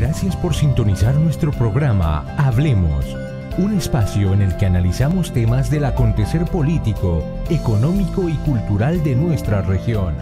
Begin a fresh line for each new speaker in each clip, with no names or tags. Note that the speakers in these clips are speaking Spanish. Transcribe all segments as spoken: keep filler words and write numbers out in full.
Gracias por sintonizar nuestro programa Hablemos, un espacio en el que analizamos temas del acontecer político, económico y cultural de nuestra región.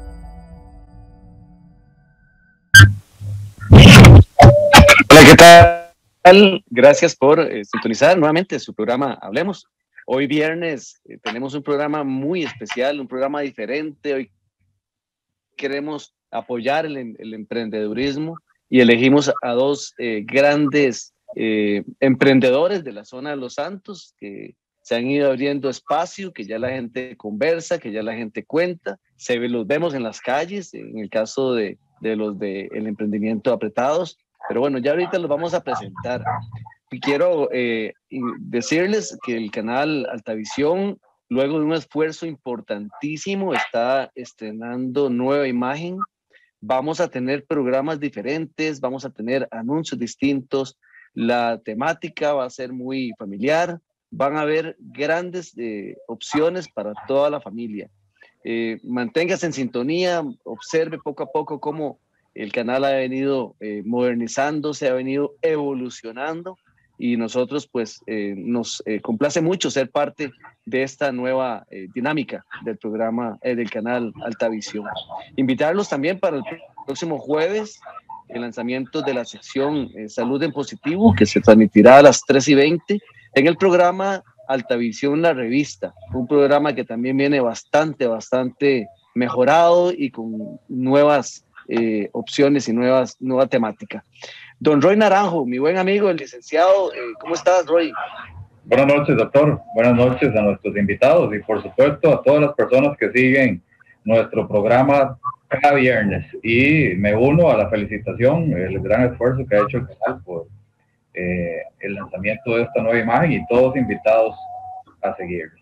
Hola, ¿qué tal? Gracias por eh, sintonizar nuevamente su programa Hablemos. Hoy viernes eh, tenemos un programa muy especial, un programa diferente. Hoy queremos apoyar el, el emprendedurismo y elegimos a dos eh, grandes eh, emprendedores de la zona de Los Santos que se han ido abriendo espacio, que ya la gente conversa, que ya la gente cuenta, se ve, los vemos en las calles, en el caso de, de los del de emprendimiento Apretados, pero bueno, ya ahorita los vamos a presentar. Y quiero eh, decirles que el canal Altavisión, luego de un esfuerzo importantísimo, está estrenando nueva imagen. Vamos a tener programas diferentes, vamos a tener anuncios distintos, la temática va a ser muy familiar, van a haber grandes eh, opciones para toda la familia. Eh, manténgase en sintonía, observe poco a poco cómo el canal ha venido eh, modernizándose, ha venido evolucionando, y nosotros pues eh, nos eh, complace mucho ser parte de esta nueva eh, dinámica del programa eh, del canal Altavisión. Invitarlos también para el próximo jueves, el lanzamiento de la sección eh, Salud en Positivo, que se transmitirá a las tres y veinte en el programa Altavisión La Revista, un programa que también viene bastante, bastante mejorado y con nuevas eh, opciones y nuevas, nueva temática. Don Roy Naranjo, mi buen amigo, el licenciado, eh, ¿cómo estás, Roy?
Buenas noches, doctor. Buenas noches a nuestros invitados y, por supuesto, a todas las personas que siguen nuestro programa cada viernes. Y me uno a la felicitación, el gran esfuerzo que ha hecho el canal por eh, el lanzamiento de esta nueva imagen, y todos invitados a seguirlo.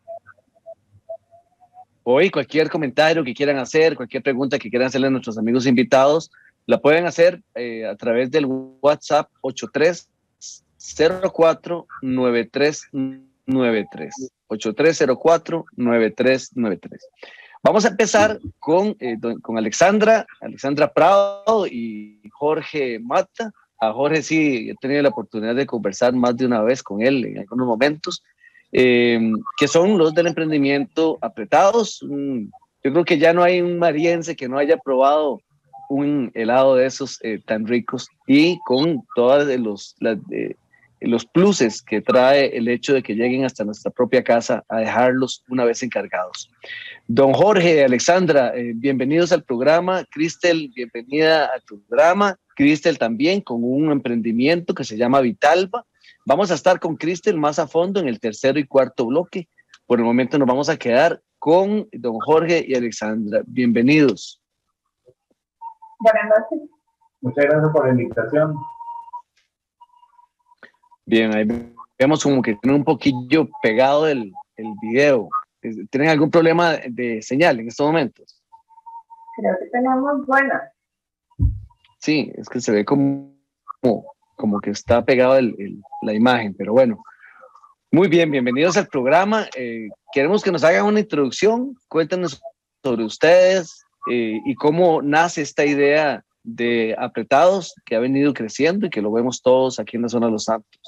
Hoy, cualquier comentario que quieran hacer, cualquier pregunta que quieran hacerle a nuestros amigos invitados, la pueden hacer eh, a través del WhatsApp ocho tres cero cuatro nueve tres nueve tres. ocho tres cero cuatro nueve tres nueve tres. Vamos a empezar con, eh, con Alexandra, Alexandra Prado y Jorge Mata. A Jorge sí he tenido la oportunidad de conversar más de una vez con él en algunos momentos, eh, que son los del emprendimiento Apretados. Mm, yo creo que ya no hay un mariense que no haya probado un helado de esos eh, tan ricos, y con todos los, las, eh, los pluses que trae el hecho de que lleguen hasta nuestra propia casa a dejarlos una vez encargados. Don Jorge, Alexandra, eh, bienvenidos al programa. Cristel, bienvenida al programa. Cristel también con un emprendimiento que se llama Vitalba. Vamos a estar con Cristel más a fondo en el tercero y cuarto bloque. Por el momento nos vamos a quedar con don Jorge y Alexandra. Bienvenidos.
Buenas noches.
Muchas gracias por la invitación.
Bien, ahí vemos como que tiene un poquillo pegado el, el video. ¿Tienen algún problema de señal en estos momentos?
Creo que tenemos buena.
Sí, es que se ve como, como, como que está pegado el, el, la imagen, pero bueno. Muy bien, bienvenidos al programa. Eh, queremos que nos hagan una introducción. Cuéntanos sobre ustedes, Eh, y cómo nace esta idea de Apretados, que ha venido creciendo y que lo vemos todos aquí en la zona de Los Santos.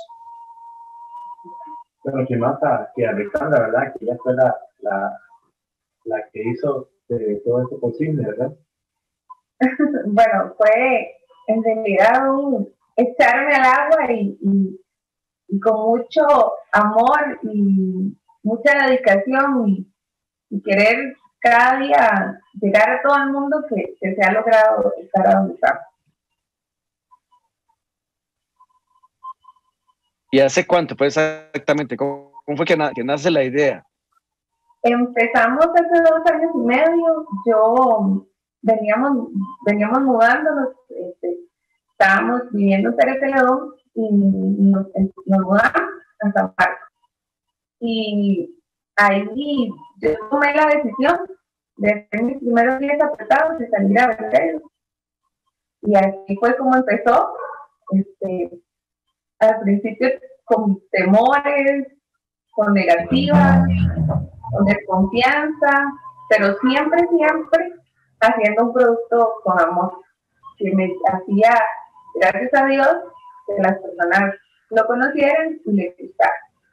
Bueno, que nota que Alexandra, ¿verdad? Que ella fue la, la, la que hizo de todo esto posible, ¿verdad?
Bueno, fue en realidad un echarme al agua y, y, y con mucho amor y mucha dedicación y, y querer cada día llegar a todo el mundo que, que se ha logrado estar a donde estamos.
¿Y hace cuánto fue exactamente? ¿Cómo, cómo fue que, na que nace la idea?
Empezamos hace dos años y medio. Yo veníamos, veníamos mudándonos, este, estábamos viviendo en Pérez Celedón y nos, nos mudamos a San Marcos. Y ahí yo tomé la decisión de hacer mis primeros días apretados, de salir a vender. Y así fue como empezó. Este, al principio con temores, con negativas, con desconfianza, pero siempre, siempre haciendo un producto con amor, que me hacía gracias a Dios, que las personas lo conocieran y les gustara.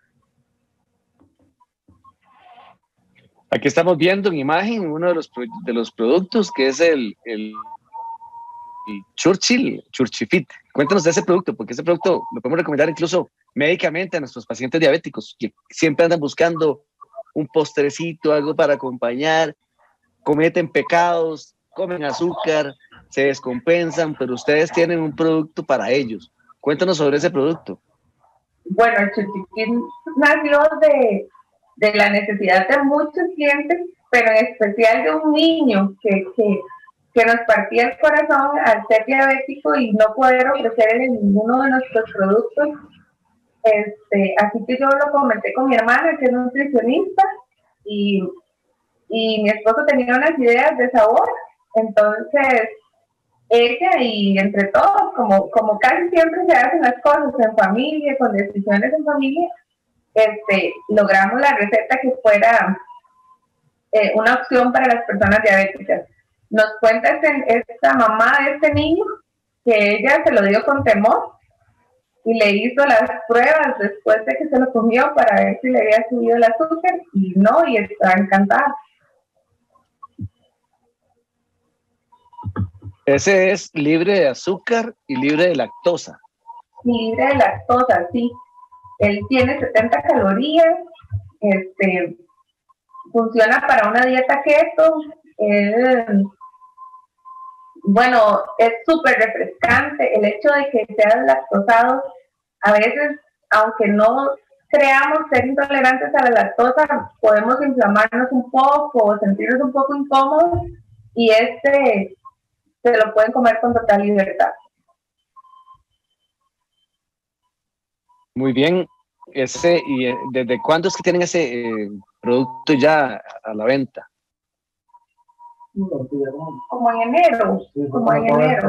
Aquí estamos viendo en imagen uno de los, de los productos que es el, el, el Churchill, Churchifit. Cuéntanos de ese producto, porque ese producto lo podemos recomendar incluso médicamente a nuestros pacientes diabéticos, que siempre andan buscando un postrecito, algo para acompañar, cometen pecados, comen azúcar, se descompensan, pero ustedes tienen un producto para ellos. Cuéntanos sobre ese producto.
Bueno, el Churchifit nació de... de la necesidad de muchos clientes, pero en especial de un niño que, que, que nos partía el corazón al ser diabético y no poder ofrecerle ninguno de nuestros productos. Este, así que yo lo comenté con mi hermana, que es nutricionista, y, y mi esposo tenía unas ideas de sabor. Entonces, ella y entre todos, como, como casi siempre se hacen las cosas en familia, con decisiones en familia, Este, logramos la receta que fuera eh, una opción para las personas diabéticas. Nos cuenta este, esta mamá de este niño que ella se lo dio con temor y le hizo las pruebas después de que se lo comió para ver si le había subido el azúcar y no, y está encantada.
Ese es libre de azúcar y libre de lactosa.
Libre de lactosa, sí. Él tiene setenta calorías, este, funciona para una dieta keto, él, bueno, es súper refrescante. El hecho de que sean lactosados, a veces, aunque no creamos ser intolerantes a la lactosa, podemos inflamarnos un poco o sentirnos un poco incómodos, y este se lo pueden comer con total libertad.
Muy bien. Ese, ¿y desde cuándo es que tienen ese eh, producto ya a la venta?
Como en enero, como en enero.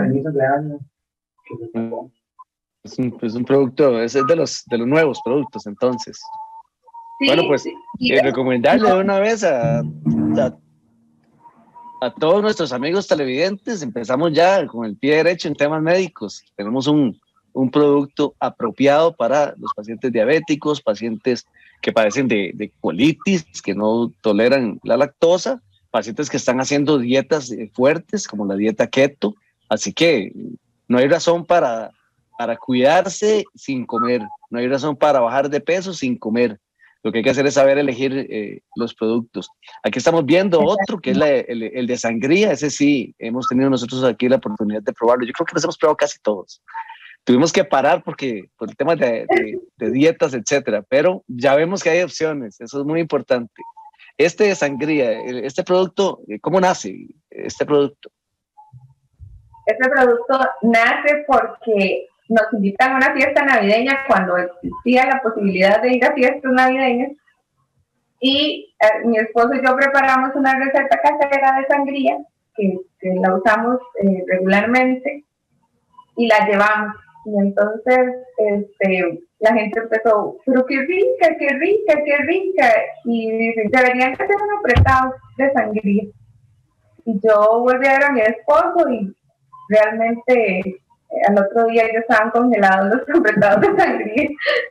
Es un, es un producto, es de los, de los nuevos productos, entonces. Sí, bueno, pues sí, eh, recomendarle de una vez a, a, a todos nuestros amigos televidentes, empezamos ya con el pie derecho en temas médicos. Tenemos un un producto apropiado para los pacientes diabéticos, pacientes que padecen de, de colitis, que no toleran la lactosa, pacientes que están haciendo dietas fuertes, como la dieta keto. Así que no hay razón para, para cuidarse sin comer, no hay razón para bajar de peso sin comer. Lo que hay que hacer es saber elegir eh, los productos. Aquí estamos viendo otro, que es la, el, el de sangría. Ese sí, hemos tenido nosotros aquí la oportunidad de probarlo. Yo creo que los hemos probado casi todos. Tuvimos que parar porque por el tema de, de, de dietas, etcétera, pero ya vemos que hay opciones, eso es muy importante. Este de sangría, este producto, ¿cómo nace este producto?
Este producto nace porque nos invitan a una fiesta navideña cuando existía la posibilidad de ir a fiestas navideñas, y eh, mi esposo y yo preparamos una receta casera de sangría que, que la usamos eh, regularmente y la llevamos. Y entonces este, la gente empezó, pero qué rica, qué rica, qué rica. Y dicen, deberían hacer un apretado de sangría. Y yo volví a ver a mi esposo y realmente eh, al otro día ya estaban congelados los apretados de sangría.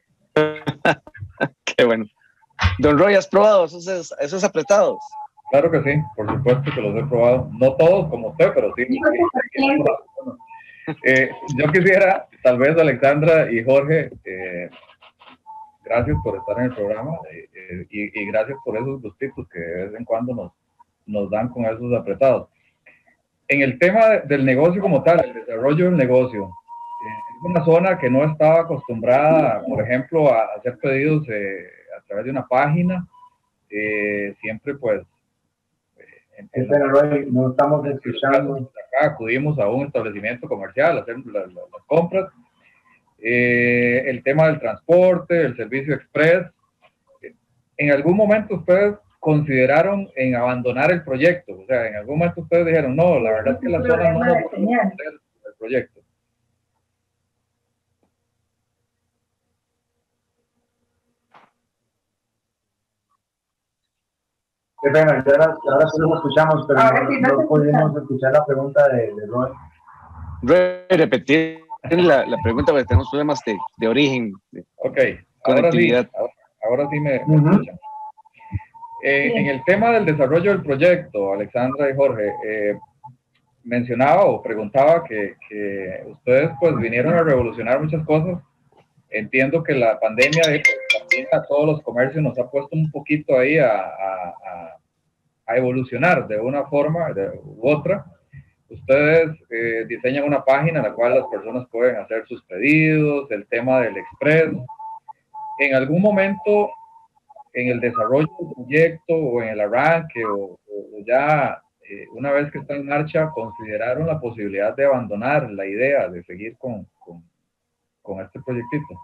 Qué bueno. Don Roy, ¿has probado esos, esos apretados?
Claro que sí, por supuesto que los he probado. No todos como usted, pero sí. sí, sí. Eh, yo quisiera, tal vez Alexandra y Jorge, eh, gracias por estar en el programa eh, y, y gracias por esos gustitos que de vez en cuando nos, nos dan con esos apretados. En el tema de, del negocio como tal, el desarrollo del negocio, eh, es una zona que no estaba acostumbrada, por ejemplo, a hacer pedidos eh, a través de una página, eh, siempre pues
En, en la, Roy, no estamos escuchando.
Acá acudimos a un establecimiento comercial a hacer la, la, las compras. Eh, el tema del transporte, el servicio express. ¿En algún momento ustedes consideraron en abandonar el proyecto? O sea, ¿en algún momento ustedes dijeron, no, la verdad es que la zona no nos puede hacer el proyecto?
Qué pena, ahora, ahora sí lo escuchamos, pero
ahora
no,
sí no
no pudimos escuchar la pregunta de, de Roy.
Roy, repetir la, la pregunta, porque tenemos problemas de, de origen. De
ok, ahora sí, ahora, ahora sí me, me escuchan. Eh, en el tema del desarrollo del proyecto, Alexandra y Jorge, eh, mencionaba o preguntaba que, que ustedes pues vinieron a revolucionar muchas cosas. Entiendo que la pandemia de, pues, también a todos los comercios nos ha puesto un poquito ahí a, a, a, a evolucionar de una forma de, u otra. Ustedes eh, diseñan una página en la cual las personas pueden hacer sus pedidos, el tema del express. En algún momento, en el desarrollo del proyecto o en el arranque o, o ya eh, una vez que está en marcha, ¿consideraron la posibilidad de abandonar la idea de seguir con, con, con este proyectito?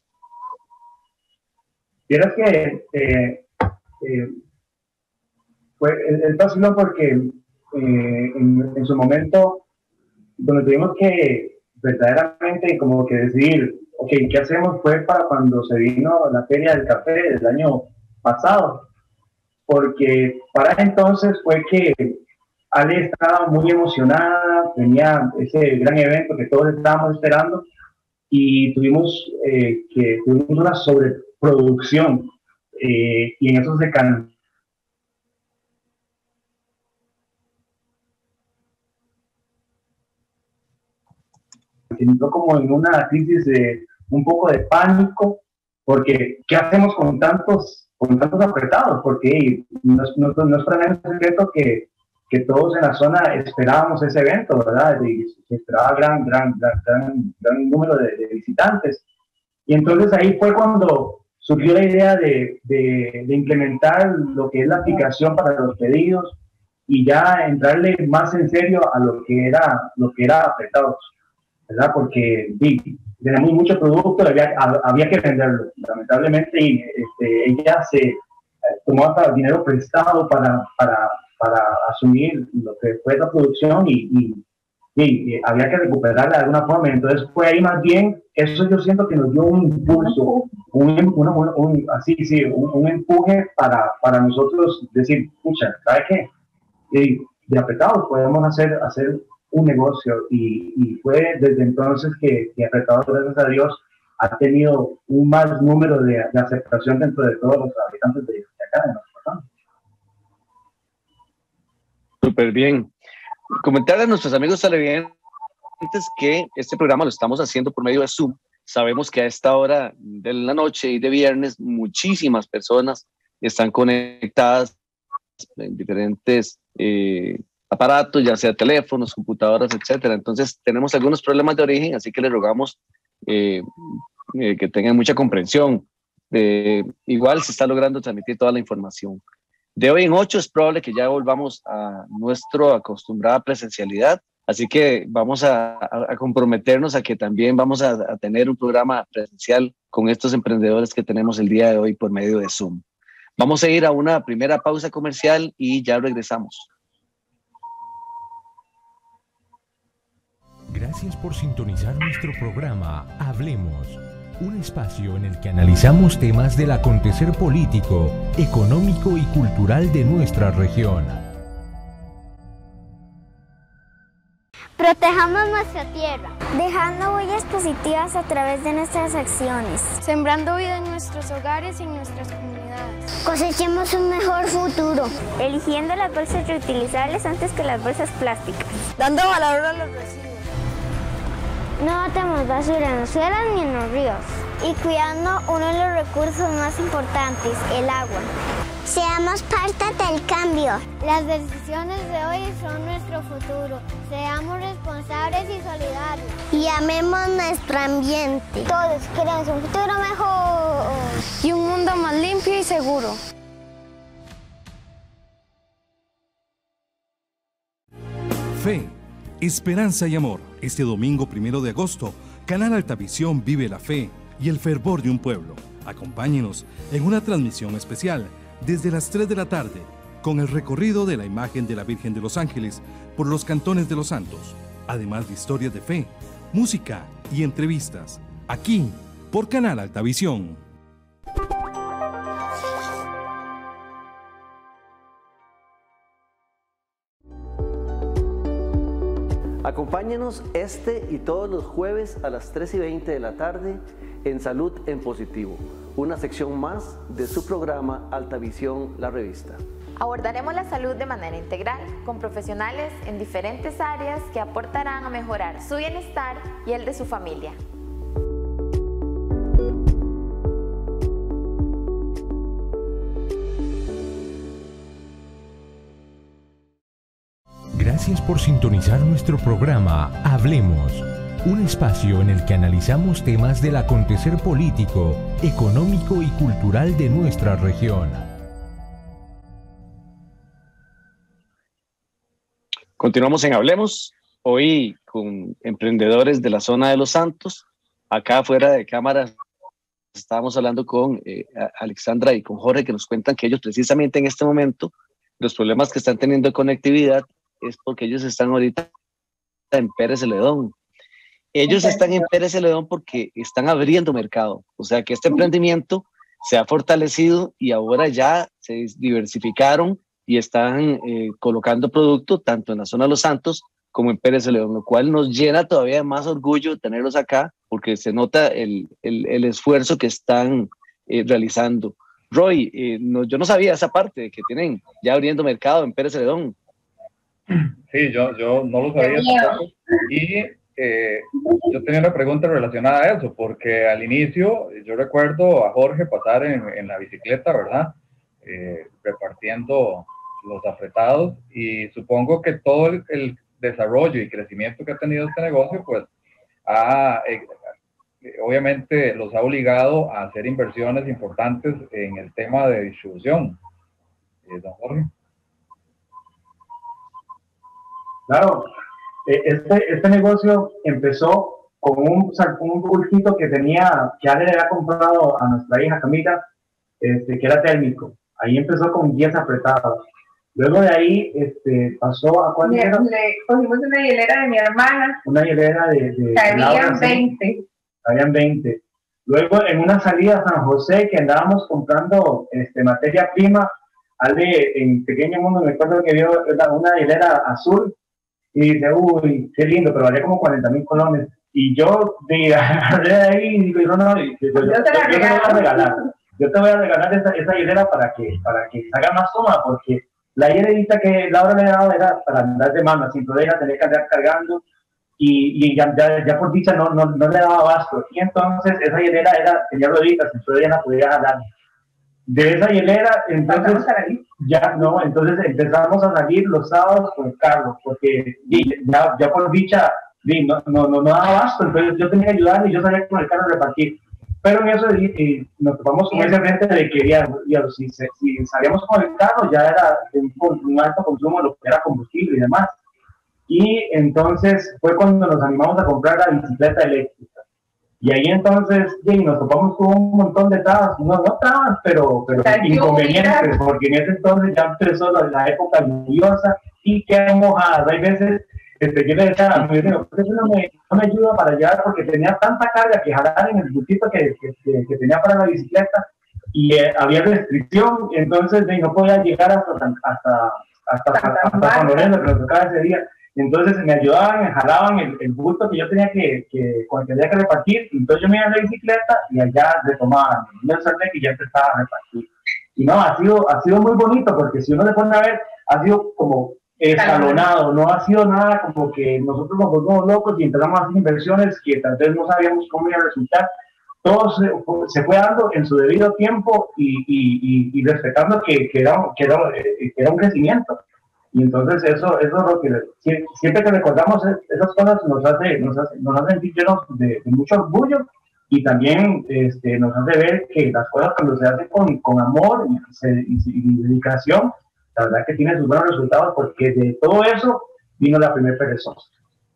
Vieras que eh, eh, fue el, el vacilón porque eh, en, en su momento, donde tuvimos que verdaderamente como que decidir, ok, ¿qué hacemos? Fue para cuando se vino la Feria del Café del año pasado, porque para entonces fue que Ale estaba muy emocionada, tenía ese gran evento que todos estábamos esperando y tuvimos eh, que tuvimos una sobreproducción eh, y en eso se can entró como en una crisis de un poco de pánico, porque ¿qué hacemos con tantos con tantos apretados? Porque no, no, no es para nada un secreto que, que todos en la zona esperábamos ese evento, ¿verdad? Y se esperaba gran, gran, gran, gran, gran número de, de visitantes. Y entonces ahí fue cuando surgió la idea de, de, de implementar lo que es la aplicación para los pedidos y ya entrarle más en serio a lo que era, lo que era apretados, ¿verdad? Porque sí, tenemos mucho producto, había, había que venderlo. Lamentablemente este, ella se tomó hasta dinero prestado para, para, para asumir lo que fue la producción y, y, y había que recuperarla de alguna forma. Entonces fue ahí más bien, eso yo siento que nos dio un impulso, un, un, un, un así, sí, un, un empuje para, para nosotros decir, pucha, ¿sabes qué? Y de apretados podemos hacer, hacer un negocio y, y fue desde entonces que, que Apretados, gracias a Dios, ha tenido un más número de, de aceptación dentro de todos los habitantes de, de acá, de nuestra zona.
Súper bien. Comentarle a nuestros amigos televidentes que este programa lo estamos haciendo por medio de Zoom. Sabemos que a esta hora de la noche y de viernes muchísimas personas están conectadas en diferentes eh, aparatos, ya sea teléfonos, computadoras, etcétera. Entonces tenemos algunos problemas de origen, así que les rogamos eh, eh, que tengan mucha comprensión. Eh, igual se está logrando transmitir toda la información. De hoy en ocho es probable que ya volvamos a nuestra acostumbrada presencialidad, así que vamos a, a, a comprometernos a que también vamos a, a tener un programa presencial con estos emprendedores que tenemos el día de hoy por medio de Zoom. Vamos a ir a una primera pausa comercial y ya regresamos.
Gracias por sintonizar nuestro programa Hablemos, un espacio en el que analizamos temas del acontecer político, económico y cultural de nuestra región.
Protejamos nuestra tierra,
dejando huellas positivas a través de nuestras acciones,
sembrando vida en nuestros hogares y en nuestras comunidades.
Cosechemos un mejor futuro,
eligiendo las bolsas reutilizables antes que las bolsas plásticas,
dando valor a los residuos.
No botemos basura en los suelos ni en los ríos.
Y cuidando uno de los recursos más importantes, el agua.
Seamos parte del cambio.
Las decisiones de hoy son nuestro futuro. Seamos responsables y solidarios.
Y amemos nuestro ambiente.
Todos queremos un futuro mejor.
Y un mundo más limpio y seguro.
Fe, esperanza y amor. Este domingo primero de agosto, Canal Altavisión vive la fe y el fervor de un pueblo. Acompáñenos en una transmisión especial desde las tres de la tarde con el recorrido de la imagen de la Virgen de los Ángeles por los cantones de los santos, además de historias de fe, música y entrevistas, aquí por Canal Altavisión.
Acompáñenos
Acompáñenos este y todos los jueves a las tres y veinte de la tarde en Salud en Positivo, una sección más de su programa Alta Visión, la revista.
Abordaremos la salud de manera integral, con profesionales en diferentes áreas que aportarán a mejorar su bienestar y el de su familia.
Gracias por sintonizar nuestro programa Hablemos, un espacio en el que analizamos temas del acontecer político, económico y cultural de nuestra región.
Continuamos en Hablemos, hoy con emprendedores de la zona de Los Santos. Acá fuera de cámara estábamos hablando con eh, Alexandra y con Jorge, que nos cuentan que ellos precisamente en este momento los problemas que están teniendo de conectividad es porque ellos están ahorita en Pérez Celedón. Ellos están en Pérez Celedón porque están abriendo mercado, o sea que este emprendimiento se ha fortalecido y ahora ya se diversificaron y están eh, colocando producto tanto en la zona de Los Santos como en Pérez Celedón, lo cual nos llena todavía de más orgullo tenerlos acá porque se nota el, el, el esfuerzo que están eh, realizando. Roy, eh, no, yo no sabía esa parte de que tienen ya abriendo mercado en Pérez Celedón.
Sí, yo, yo no lo sabía tampoco. Y eh, yo tenía una pregunta relacionada a eso, porque al inicio yo recuerdo a Jorge pasar en, en la bicicleta, ¿verdad? Eh, repartiendo los apretados, y supongo que todo el, el desarrollo y crecimiento que ha tenido este negocio, pues ha, eh, obviamente los ha obligado a hacer inversiones importantes en el tema de distribución. Eh, don Jorge.
Claro, este, este negocio empezó con un, un bultito que tenía, que Ale le había comprado a nuestra hija Camila, este, que era térmico. Ahí empezó con diez apretados. Luego de ahí este, pasó a cuál
era. Le cogimos una hielera de mi hermana.
Una hielera de... de
Cabían veinte.
Cabían veinte. Luego en una salida a San José que andábamos comprando este, materia prima, Ale en Pequeño Mundo me acuerdo que vio una hielera azul y dice, uy, qué lindo, pero valía como cuarenta mil colones. Y yo de, de ahí digo, no, no, yo, yo, yo, yo te la voy a regalar. Yo te voy a regalar esa, esa hielera para que, para que haga más toma, porque la hielerita que Laura le daba era para andar de mano, sin poder tener que andar cargando, y, y ya, ya, ya por dicha no, no, no le daba abasto. Y entonces esa hielera era, tenía rueditas, entonces ella la podía jalar. De esa hielera, entonces, ya no, entonces empezamos a salir los sábados con Carlos, porque ya, ya por dicha no, no, no, no daba abasto, entonces yo tenía que ayudarle y yo salía con el carro a repartir. Pero en eso y, y nos topamos con ese frente de que ya, ya, si, si salíamos con el carro ya era un, un alto consumo de lo que era combustible y demás. Y entonces fue cuando nos animamos a comprar la bicicleta eléctrica. Y ahí entonces sí, nos topamos con un montón de trabas, no, no trabas, pero, pero inconvenientes, porque en ese entonces ya empezó la, la época lluviosa y quedan mojadas. Hay veces este, yo le decía, me decía, ¿por qué no me, no me ayuda para llevar? Porque tenía tanta carga que jalar en el bultito que, que, que, que tenía para la bicicleta y eh, había restricción, entonces eh, no podía llegar hasta hasta hasta, hasta, hasta San Lorenzo, que nos tocaba ese día. Entonces me ayudaban, me jalaban el, el bulto que yo tenía que, que, con el que tenía que repartir, y entonces yo me iba a la bicicleta y allá retomaban, y yo sabía que ya empezaba a repartir. Y no, ha sido, ha sido muy bonito, porque si uno se pone a ver, ha sido como escalonado, no ha sido nada como que nosotros nos volvimos locos y empezamos a hacer inversiones que tal vez no sabíamos cómo iba a resultar. Todo se, se fue dando en su debido tiempo y, y, y, y respetando que, que, era, que, era, que era un crecimiento. Y entonces eso, eso es lo que siempre que recordamos esas cosas nos hace, nos hace, nos hace sentir llenos de, de mucho orgullo, y también este, nos hace ver que las cosas cuando se hacen con, con amor y, se, y, y dedicación, la verdad que tiene sus buenos resultados, porque de todo eso vino la primera perezosa.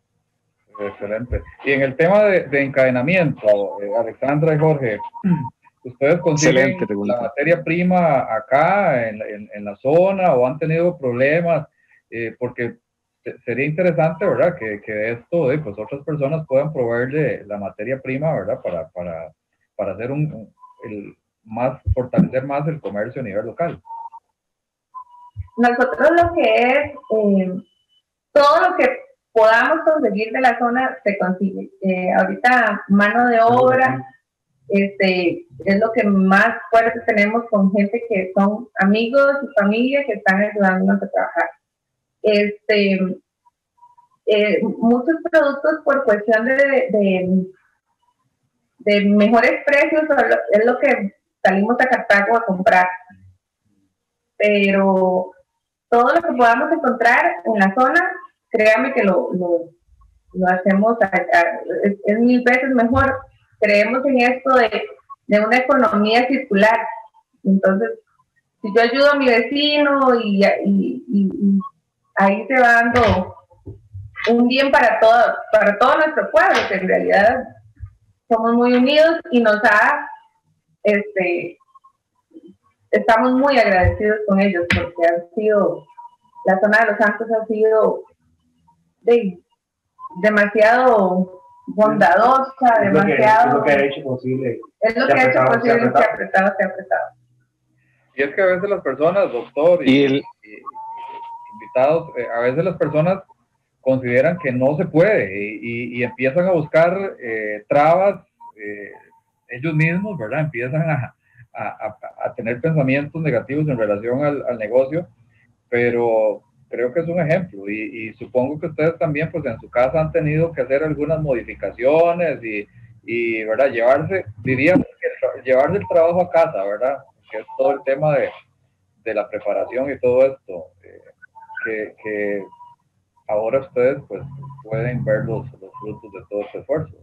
Excelente. Y en el tema de, de encadenamiento, eh, Alexandra y Jorge, ¿ustedes consiguen la materia prima acá en, en, en la zona o han tenido problemas? Eh, porque sería interesante, ¿verdad? Que, que esto, eh, pues otras personas puedan proveerle la materia prima, ¿verdad? Para, para, para hacer un, un el más, fortalecer más el comercio a nivel local.
Nosotros lo que es, eh, todo lo que podamos conseguir de la zona, se consigue. Eh, ahorita mano de obra, este, es lo que más fuerte tenemos con gente que son amigos y familia que están ayudándonos a trabajar. Este, eh, muchos productos por cuestión de, de, de mejores precios es lo que salimos a Cartago a comprar. Pero todo lo que podamos encontrar en la zona, créame que lo, lo, lo hacemos, a, a, es, es mil veces mejor. Creemos en esto de, de una economía circular. Entonces, si yo ayudo a mi vecino y, y, y, y ahí se va dando un bien para todo, para todo nuestro pueblo, que en realidad somos muy unidos y nos ha, este, estamos muy agradecidos con ellos porque han sido, la zona de Los Santos ha sido de, demasiado bondadosa,
es
demasiado...
Lo que, es lo que ha hecho posible.
Es lo que ha hecho posible que ha apretado, se ha apretado.
Y es que a veces las personas, doctor, y, y, el... y invitados, eh, a veces las personas consideran que no se puede y, y, y empiezan a buscar eh, trabas eh, ellos mismos, ¿verdad? Empiezan a, a, a, a tener pensamientos negativos en relación al, al negocio, pero creo que es un ejemplo y, y supongo que ustedes también pues en su casa han tenido que hacer algunas modificaciones y, y ¿verdad? Llevarse, diríamos que llevarse el trabajo a casa, ¿verdad? Que es todo el tema de, de la preparación y todo esto, eh, que, que ahora ustedes pues pueden ver los, los frutos de todo este esfuerzo.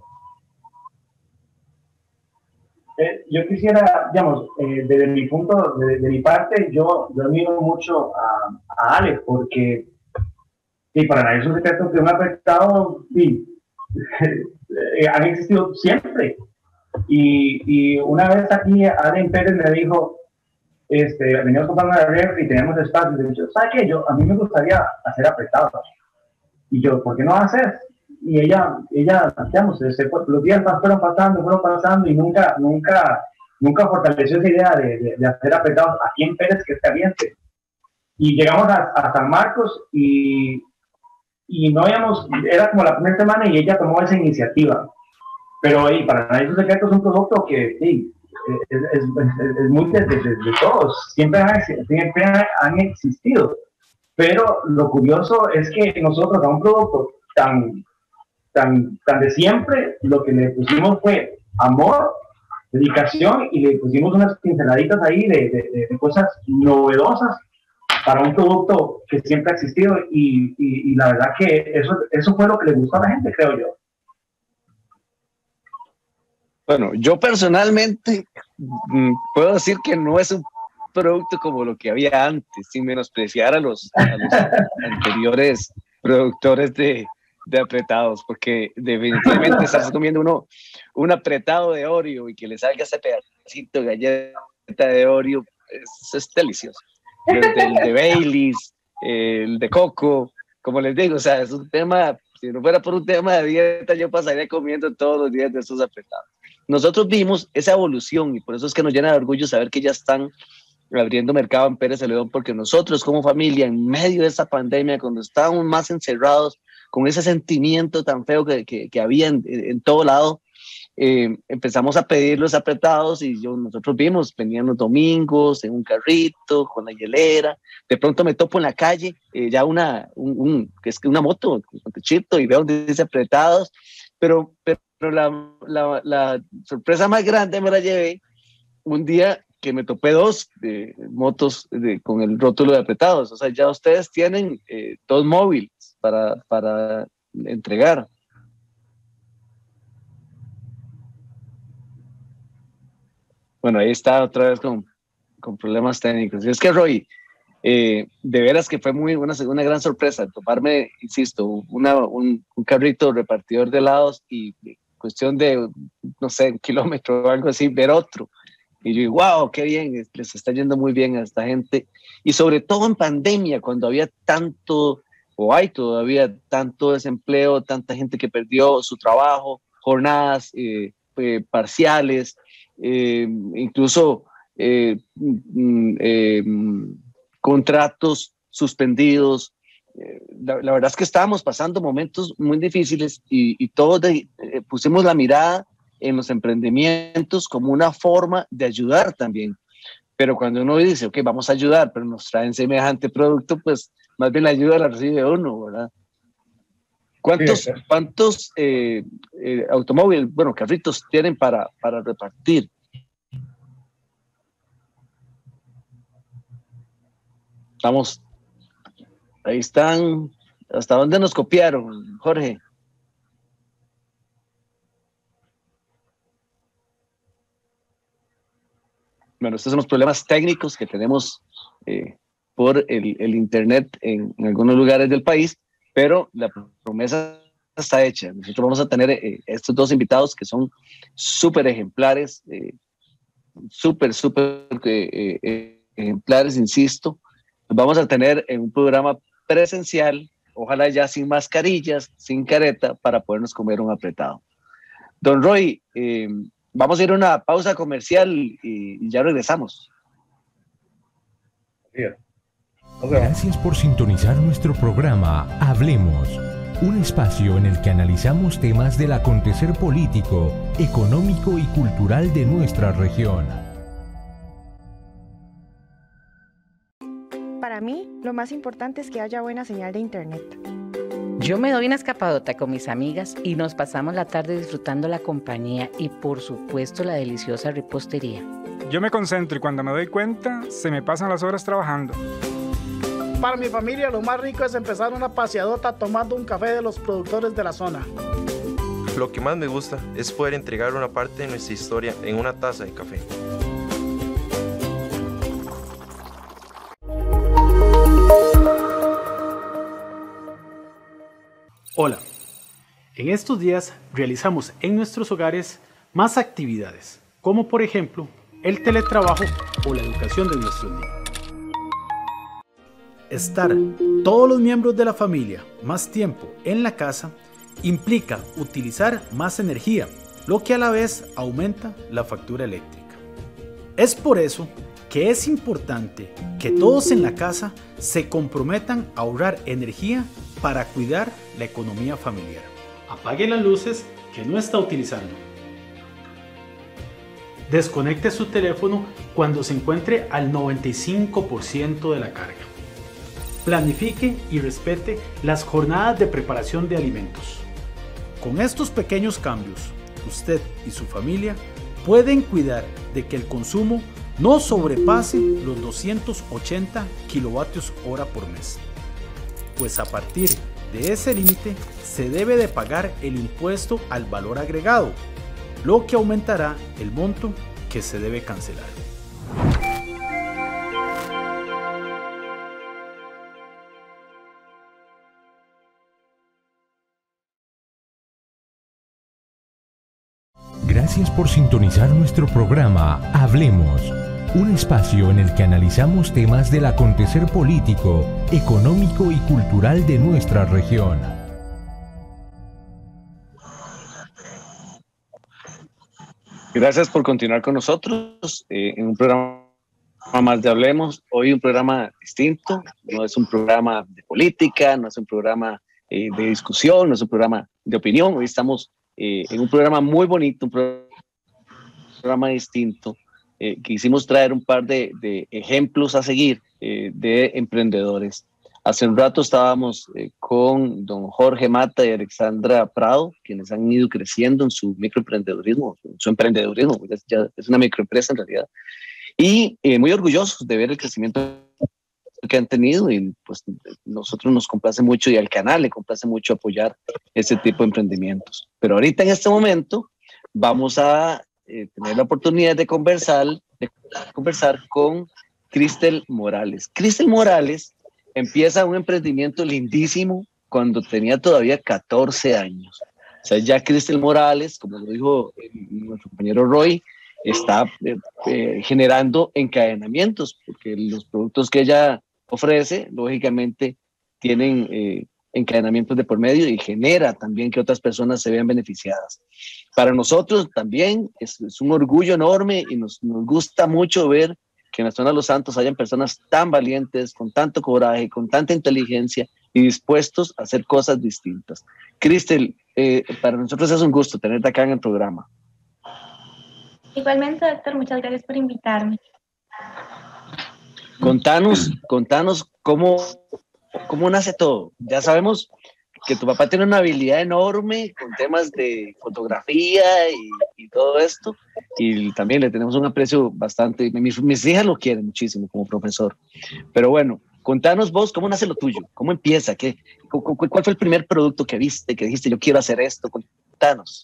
Eh, yo quisiera, digamos, eh, desde mi punto, de, de mi parte, yo, yo admiro mucho a, a Ale, porque y para nadie es un secreto que un apretado y, eh, han existido siempre. Y, y una vez aquí Ale Pérez me dijo, este, veníamos comprando una ref y tenemos espacio, y yo, ¿sabes qué? Yo, a mí me gustaría hacer apretados. Y yo, ¿por qué no haces? Y ella, ella, digamos, este, los días fueron pasando, fueron pasando y nunca, nunca, nunca fortaleció esa idea de, de, de hacer apretados aquí en Pérez, que es caliente. Y llegamos a, a San Marcos y, y no habíamos, era como la primera semana y ella tomó esa iniciativa. Pero y para nadie es un secreto, es un producto que sí, es, es, es, es muy de, de, de, de todos, siempre han, siempre han existido. Pero lo curioso es que nosotros a un producto tan Tan, tan de siempre, lo que le pusimos fue amor, dedicación y le pusimos unas pinceladitas ahí de, de, de cosas novedosas para un producto que siempre ha existido y, y, y la verdad que eso, eso fue lo que le gustó a la gente, creo yo.
Bueno, yo personalmente mm, puedo decir que no es un producto como lo que había antes, sin menospreciar a los, a los anteriores productores de de apretados, porque definitivamente estás comiendo uno un apretado de Oreo y que le salga ese pedacito de galleta de Oreo, es, es delicioso. El de, el de Baileys, el de coco, como les digo, o sea, es un tema, si no fuera por un tema de dieta, yo pasaría comiendo todos los días de esos apretados. Nosotros vimos esa evolución y por eso es que nos llena de orgullo saber que ya están abriendo mercado en Pérez Celedón, porque nosotros como familia, en medio de esta pandemia, cuando estábamos más encerrados, con ese sentimiento tan feo que, que, que había en, en todo lado, eh, empezamos a pedir los apretados y yo, nosotros vimos, venían los domingos en un carrito, con la hielera, de pronto me topo en la calle, eh, ya una, un, un, que es una moto, un techito, y veo donde dice apretados, pero, pero la, la, la sorpresa más grande me la llevé un día que me topé dos eh, motos de, con el rótulo de apretados, o sea, ya ustedes tienen eh, dos móviles para, para entregar. Bueno, ahí está otra vez con, con problemas técnicos. Y es que, Roy, eh, de veras que fue muy una, una gran sorpresa toparme, insisto, una, un, un carrito repartidor de helados y cuestión de, no sé, un kilómetro o algo así, ver otro. Y yo digo, wow, qué bien, les está yendo muy bien a esta gente. Y sobre todo en pandemia, cuando había tanto, o hay todavía tanto desempleo, tanta gente que perdió su trabajo, jornadas eh, eh, parciales, eh, incluso eh, mm, eh, contratos suspendidos, eh, la, la verdad es que estábamos pasando momentos muy difíciles y, y todos de, eh, pusimos la mirada en los emprendimientos como una forma de ayudar también. Pero cuando uno dice, ok, vamos a ayudar, pero nos traen semejante producto, pues más bien la ayuda la recibe uno, ¿verdad? ¿Cuántos, sí, cuántos eh, eh, automóviles, bueno, carritos tienen para, para repartir? Estamos, ahí están. ¿Hasta dónde nos copiaron, Jorge? Bueno, estos son los problemas técnicos que tenemos eh, por el, el Internet en, en algunos lugares del país, pero la promesa está hecha. Nosotros vamos a tener eh, estos dos invitados que son súper ejemplares, eh, súper, súper eh, eh, ejemplares, insisto. Los vamos a tener en un programa presencial, ojalá ya sin mascarillas, sin careta, para podernos comer un apretado. Don Roy, eh, vamos a ir a una pausa comercial y ya regresamos.
Gracias por sintonizar nuestro programa Hablemos, un espacio en el que analizamos temas del acontecer político, económico y cultural de nuestra región.
Para mí, lo más importante es que haya buena señal de internet.
Yo me doy una escapadota con mis amigas y nos pasamos la tarde disfrutando la compañía y, por supuesto, la deliciosa repostería.
Yo me concentro y cuando me doy cuenta, se me pasan las horas trabajando.
Para mi familia, lo más rico es empezar una paseadota tomando un café de los productores de la zona.
Lo que más me gusta es poder entregar una parte de nuestra historia en una taza de café.
Hola, en estos días realizamos en nuestros hogares más actividades, como por ejemplo el teletrabajo o la educación de nuestros niños. Estar todos los miembros de la familia más tiempo en la casa implica utilizar más energía, lo que a la vez aumenta la factura eléctrica. Es por eso que es importante que todos en la casa se comprometan a ahorrar energía para cuidar la economía familiar. Apague las luces que no está utilizando. Desconecte su teléfono cuando se encuentre al noventa y cinco por ciento de la carga. Planifique y respete las jornadas de preparación de alimentos. Con estos pequeños cambios, usted y su familia pueden cuidar de que el consumo no sobrepase los doscientos ochenta kilovatios hora por mes. Pues a partir de ese límite se debe de pagar el impuesto al valor agregado, lo que aumentará el monto que se debe cancelar.
Gracias por sintonizar nuestro programa Hablemos, un espacio en el que analizamos temas del acontecer político, económico y cultural de nuestra región.
Gracias por continuar con nosotros eh, en un programa más de Hablemos. Hoy un programa distinto, no es un programa de política, no es un programa eh, de discusión, no es un programa de opinión. Hoy estamos eh, en un programa muy bonito, un pro programa distinto. Eh, quisimos traer un par de, de ejemplos a seguir eh, de emprendedores. Hace un rato estábamos eh, con don Jorge Mata y Alexandra Prado, quienes han ido creciendo en su microemprendedurismo, en su emprendedurismo, es, ya es una microempresa en realidad, y eh, muy orgullosos de ver el crecimiento que han tenido, y pues nosotros nos complace mucho y al canal le complace mucho apoyar ese tipo de emprendimientos. Pero ahorita en este momento vamos a Eh, tener la oportunidad de conversar, de conversar con Cristel Morales. Cristel Morales empieza un emprendimiento lindísimo cuando tenía todavía catorce años. O sea, ya Cristel Morales, como lo dijo eh, nuestro compañero Roy, está eh, eh, generando encadenamientos, porque los productos que ella ofrece, lógicamente, tienen eh, encadenamientos de por medio y genera también que otras personas se vean beneficiadas. Para nosotros también es, es un orgullo enorme y nos, nos gusta mucho ver que en la zona de Los Santos hayan personas tan valientes, con tanto coraje, con tanta inteligencia, y dispuestos a hacer cosas distintas. Cristel, eh, para nosotros es un gusto tenerte acá en el programa.
Igualmente, doctor, muchas gracias por invitarme.
Contanos, contanos cómo, cómo nace todo. Ya sabemos que tu papá tiene una habilidad enorme con temas de fotografía y, y todo esto, y también le tenemos un aprecio bastante, mis, mis hijas lo quieren muchísimo como profesor, pero bueno, contanos vos cómo nace lo tuyo, cómo empieza, qué, cu, cu, cuál fue el primer producto que viste, que dijiste yo quiero hacer esto, contanos.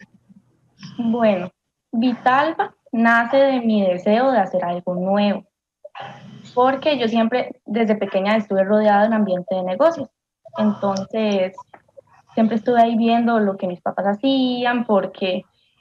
Bueno, Vitalba nace de mi deseo de hacer algo nuevo, porque yo siempre desde pequeña estuve rodeada de un ambiente de negocios. Entonces, siempre estuve ahí viendo lo que mis papás hacían, porque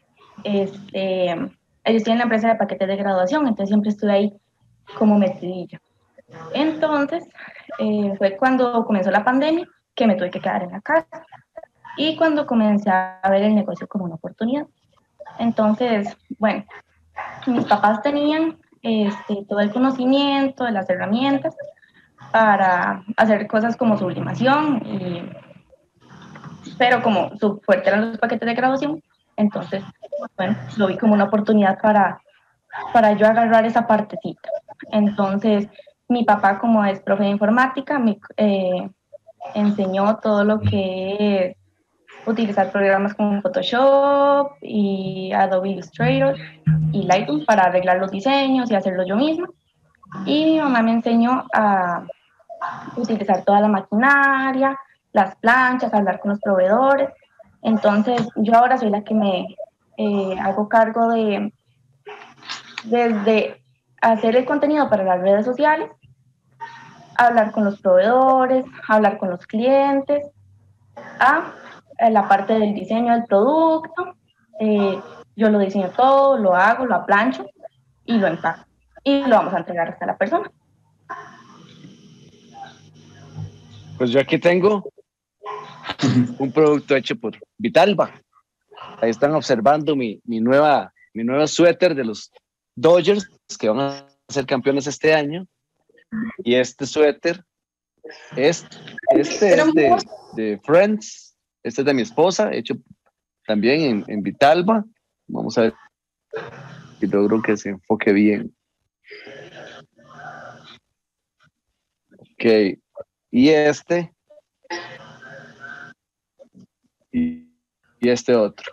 este, ellos tienen la empresa de paquetes de graduación, entonces siempre estuve ahí como metidilla. Entonces, eh, fue cuando comenzó la pandemia que me tuve que quedar en la casa y cuando comencé a ver el negocio como una oportunidad. Entonces, bueno, mis papás tenían este, todo el conocimiento de las herramientas para hacer cosas como sublimación, y, pero como su fuerte eran los paquetes de graduación, entonces, bueno, lo vi como una oportunidad para, para yo agarrar esa partecita. Entonces, mi papá, como es profe de informática, me eh, enseñó todo lo que es utilizar programas como Photoshop y Adobe Illustrator y Lightroom para arreglar los diseños y hacerlo yo misma. Y mi mamá me enseñó a utilizar toda la maquinaria, las planchas, hablar con los proveedores. Entonces, yo ahora soy la que me eh, hago cargo de desde hacer el contenido para las redes sociales, hablar con los proveedores, hablar con los clientes, a la parte del diseño del producto. Eh, yo lo diseño todo, lo hago, lo aplancho y lo empaco. Y lo vamos a entregar hasta la persona.
Pues yo aquí tengo un producto hecho por Vitalba. Ahí están observando mi, mi, nueva, mi nuevo suéter de los Dodgers, que van a ser campeones este año. Y este suéter, este, este es de, de Friends, este es de mi esposa, hecho también en, en Vitalba. Vamos a ver si logro que se enfoque bien. Ok, y este y, y este otro.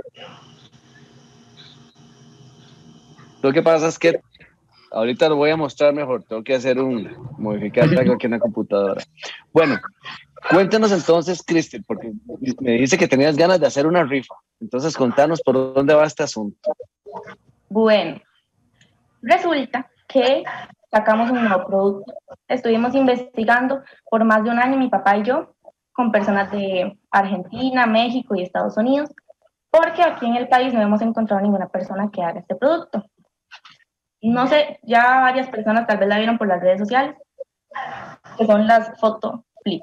Lo que pasa es que ahorita lo voy a mostrar mejor, tengo que hacer un modificar algo aquí en la computadora. Bueno, cuéntanos entonces, Cristel, porque me dice que tenías ganas de hacer una rifa, entonces contanos por dónde va este asunto.
Bueno, resulta que sacamos un nuevo producto. Estuvimos investigando por más de un año, mi papá y yo, con personas de Argentina, México y Estados Unidos, porque aquí en el país no hemos encontrado ninguna persona que haga este producto. No sé, ya varias personas tal vez la vieron por las redes sociales, que son las Photo Flip.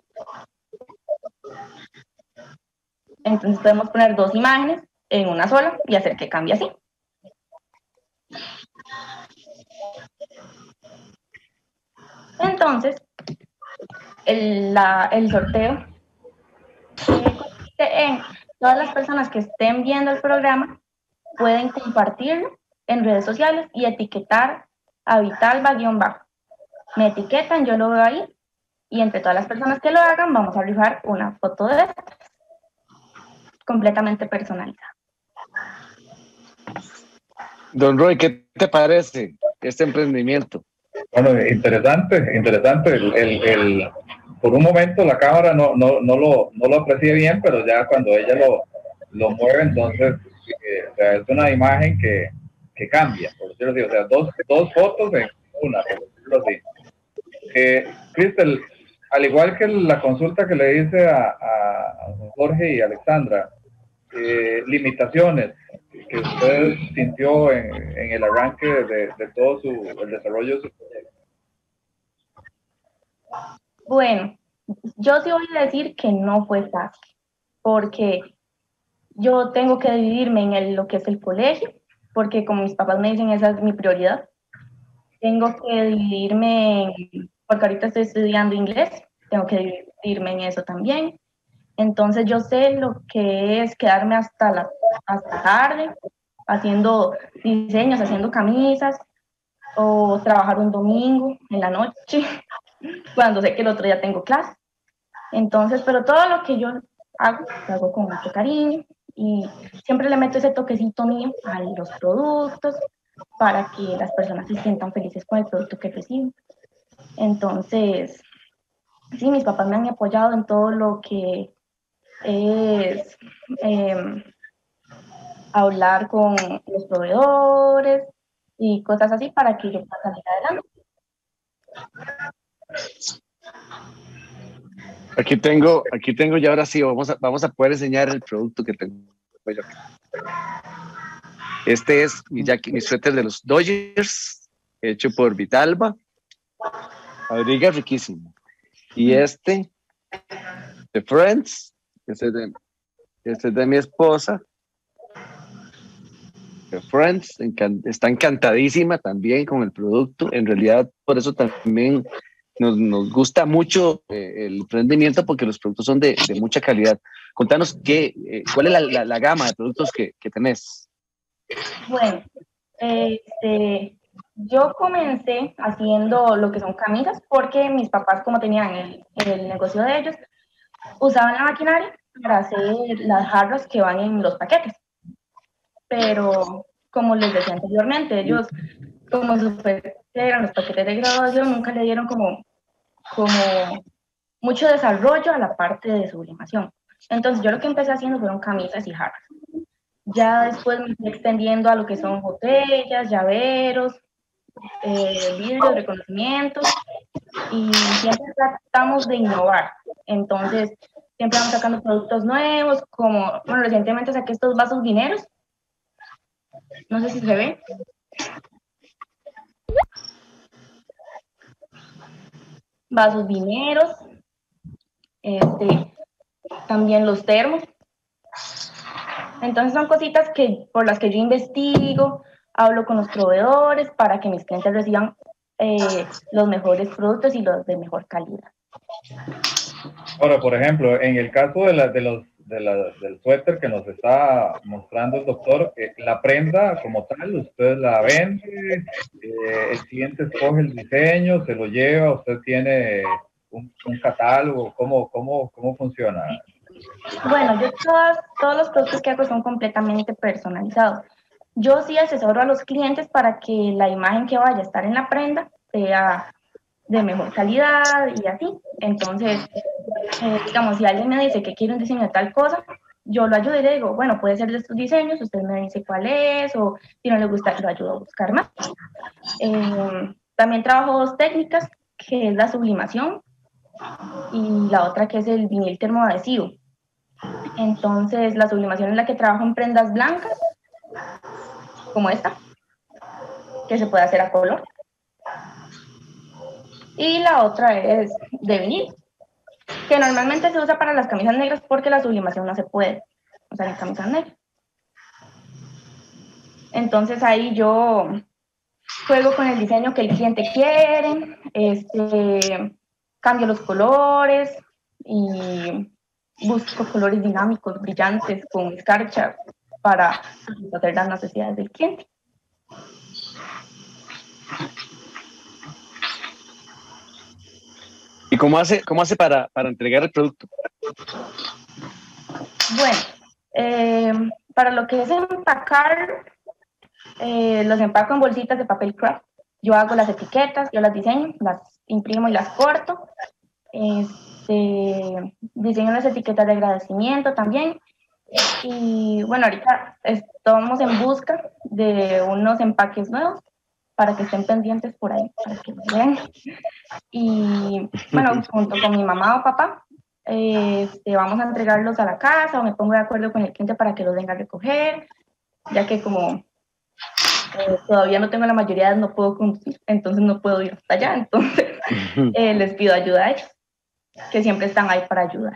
Entonces podemos poner dos imágenes en una sola y hacer que cambie así. Entonces, el, la, el sorteo consiste en todas las personas que estén viendo el programa pueden compartirlo en redes sociales y etiquetar a Vitalba-bajo. Me etiquetan, yo lo veo ahí, y entre todas las personas que lo hagan vamos a rifar una foto de estas, completamente personalizada.
Don Roy, ¿qué te parece este emprendimiento?
Bueno, interesante, interesante. El, el, el, por un momento la cámara no, no, no, lo, no lo aprecié bien, pero ya cuando ella lo, lo mueve, entonces eh, o sea, es una imagen que, que cambia, por decirlo así. O sea, dos, dos fotos en una, por decirlo así. Eh, Cristel, al igual que la consulta que le hice a, a Jorge y Alexandra, eh, limitaciones que usted sintió en, en el arranque de, de todo su, el desarrollo de su proyecto.
Bueno, yo sí voy a decir que no fue fácil, porque yo tengo que dividirme en el, lo que es el colegio, porque como mis papás me dicen, esa es mi prioridad. Tengo que dividirme, en, porque ahorita estoy estudiando inglés, tengo que dividirme en eso también. Entonces yo sé lo que es quedarme hasta, la, hasta tarde haciendo diseños, haciendo camisas, o trabajar un domingo en la noche, cuando sé que el otro día tengo clase. Entonces, pero todo lo que yo hago, lo hago con mucho cariño y siempre le meto ese toquecito mío a los productos para que las personas se sientan felices con el producto que reciben. Entonces, sí, mis papás me han apoyado en todo lo que es eh, hablar con los proveedores y cosas así para que yo pueda salir adelante.
Aquí tengo, aquí tengo ya ahora sí, vamos a, vamos a poder enseñar el producto que tengo yo aquí. Este es mi, jacket, mi suéter de los Dodgers, hecho por Vitalba. Abriga riquísimo. Y este, de Friends, este es de, este es de mi esposa. De Friends, encan, está encantadísima también con el producto. En realidad, por eso también nos, nos gusta mucho eh, el emprendimiento, porque los productos son de, de mucha calidad. Contanos qué, eh, cuál es la, la, la gama de productos que, que tenés.
Bueno, este, yo comencé haciendo lo que son camisas porque mis papás, como tenían el, el negocio de ellos, usaban la maquinaria para hacer las jarras que van en los paquetes. Pero, como les decía anteriormente, ellos, como super, eran los paquetes de graduación, nunca le dieron como, como mucho desarrollo a la parte de sublimación. Entonces, yo lo que empecé haciendo fueron camisas y jarras. Ya después me fui extendiendo a lo que son botellas, llaveros, eh, vidrios, reconocimientos, y siempre tratamos de innovar. Entonces, siempre vamos sacando productos nuevos, como, bueno, recientemente saqué estos vasos vineros. No sé si se ve. Vasos vineros. Este, también los termos. Entonces son cositas que, por las que yo investigo, hablo con los proveedores para que mis clientes reciban eh, los mejores productos y los de mejor calidad.
Ahora, por ejemplo, en el caso de, la, de los, de la, del suéter que nos está mostrando el doctor, eh, la prenda como tal, usted la vende, eh, el cliente escoge el diseño, se lo lleva, usted tiene un, un catálogo, ¿cómo, cómo, cómo funciona?
Bueno, yo todas, todos los productos que hago son completamente personalizados. Yo sí asesoro a los clientes para que la imagen que vaya a estar en la prenda sea de mejor calidad y así. Entonces, eh, digamos, si alguien me dice que quiere un diseño de tal cosa, yo lo ayudo y le digo, bueno, puede ser de estos diseños, usted me dice cuál es, o si no le gusta, lo ayudo a buscar más. Eh, también trabajo dos técnicas, que es la sublimación y la otra que es el vinil termoadhesivo. Entonces, la sublimación es la que trabajo en prendas blancas, como esta, que se puede hacer a color. Y la otra es de vinil, que normalmente se usa para las camisas negras porque la sublimación no se puede usar en camisas negras. Entonces ahí yo juego con el diseño que el cliente quiere, este, cambio los colores y busco colores dinámicos, brillantes, con escarcha para satisfacer las necesidades del cliente.
¿Y cómo hace, cómo hace para, para entregar el producto?
Bueno, eh, para lo que es empacar, eh, los empaco en bolsitas de papel craft. Yo hago las etiquetas, yo las diseño, las imprimo y las corto. Este, diseño las etiquetas de agradecimiento también. Y bueno, ahorita estamos en busca de unos empaques nuevos para que estén pendientes por ahí, para que los vean. Y bueno, junto con mi mamá o papá, este, vamos a entregarlos a la casa o me pongo de acuerdo con el cliente para que los venga a recoger, ya que como eh, todavía no tengo la mayoría de edad, no puedo conducir, entonces no puedo ir hasta allá, entonces eh, les pido ayuda a ellos, que siempre están ahí para ayudar.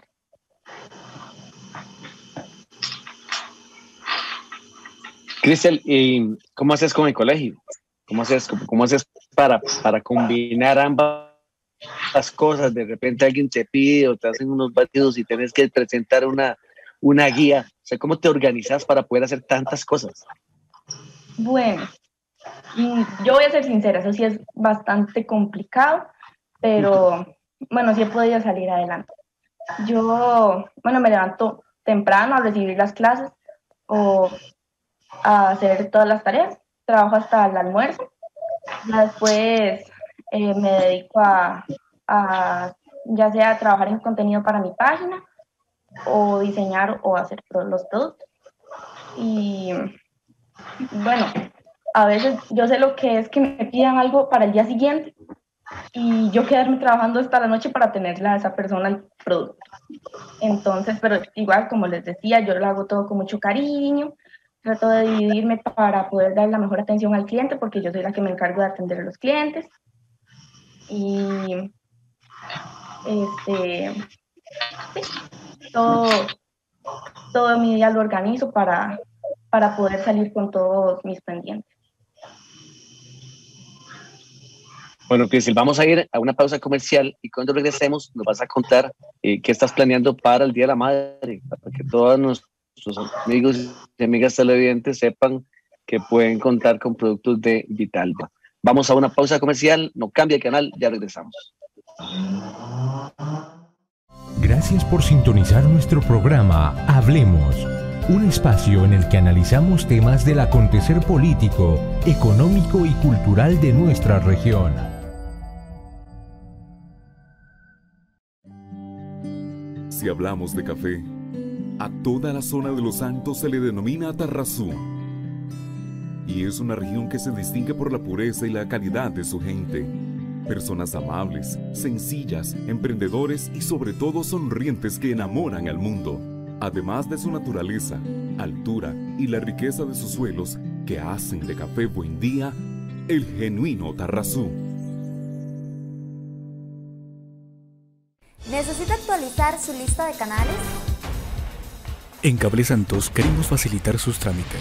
Cristel, ¿y cómo haces con el colegio? ¿Cómo haces, cómo haces para, para combinar ambas las cosas, de repente alguien te pide o te hacen unos batidos y tienes que presentar una, una guía. O sea, ¿cómo te organizas para poder hacer tantas cosas?
Bueno, yo voy a ser sincera, eso sí es bastante complicado, pero bueno, sí he podido salir adelante. Yo, bueno, me levanto temprano a recibir las clases o a hacer todas las tareas, trabajo hasta el almuerzo, ya después eh, me dedico a, a ya sea a trabajar en contenido para mi página o diseñar o hacer todos los productos. Y bueno, a veces yo sé lo que es que me pidan algo para el día siguiente y yo quedarme trabajando hasta la noche para tenerle a esa persona el producto. Entonces, pero igual, como les decía, yo lo hago todo con mucho cariño, trato de dividirme para poder dar la mejor atención al cliente, porque yo soy la que me encargo de atender a los clientes. Y este, sí, todo, todo mi día lo organizo para, para poder salir con todos mis pendientes.
Bueno, Cristel, vamos a ir a una pausa comercial y cuando regresemos nos vas a contar eh, qué estás planeando para el Día de la Madre, para que todos nuestros amigos y amigas televidentes sepan que pueden contar con productos de Vitalba. Vamos a una pausa comercial, no cambie el canal, ya regresamos.
Gracias por sintonizar nuestro programa Hablemos, un espacio en el que analizamos temas del acontecer político, económico y cultural de nuestra región.
Si hablamos de café, a toda la zona de Los Santos se le denomina Tarrazú. Y es una región que se distingue por la pureza y la calidad de su gente. Personas amables, sencillas, emprendedores y sobre todo sonrientes que enamoran al mundo. Además de su naturaleza, altura y la riqueza de sus suelos que hacen de Café Buen Día el genuino Tarrazú.
¿Necesita actualizar su lista de canales?
En Cable Santos queremos facilitar sus trámites.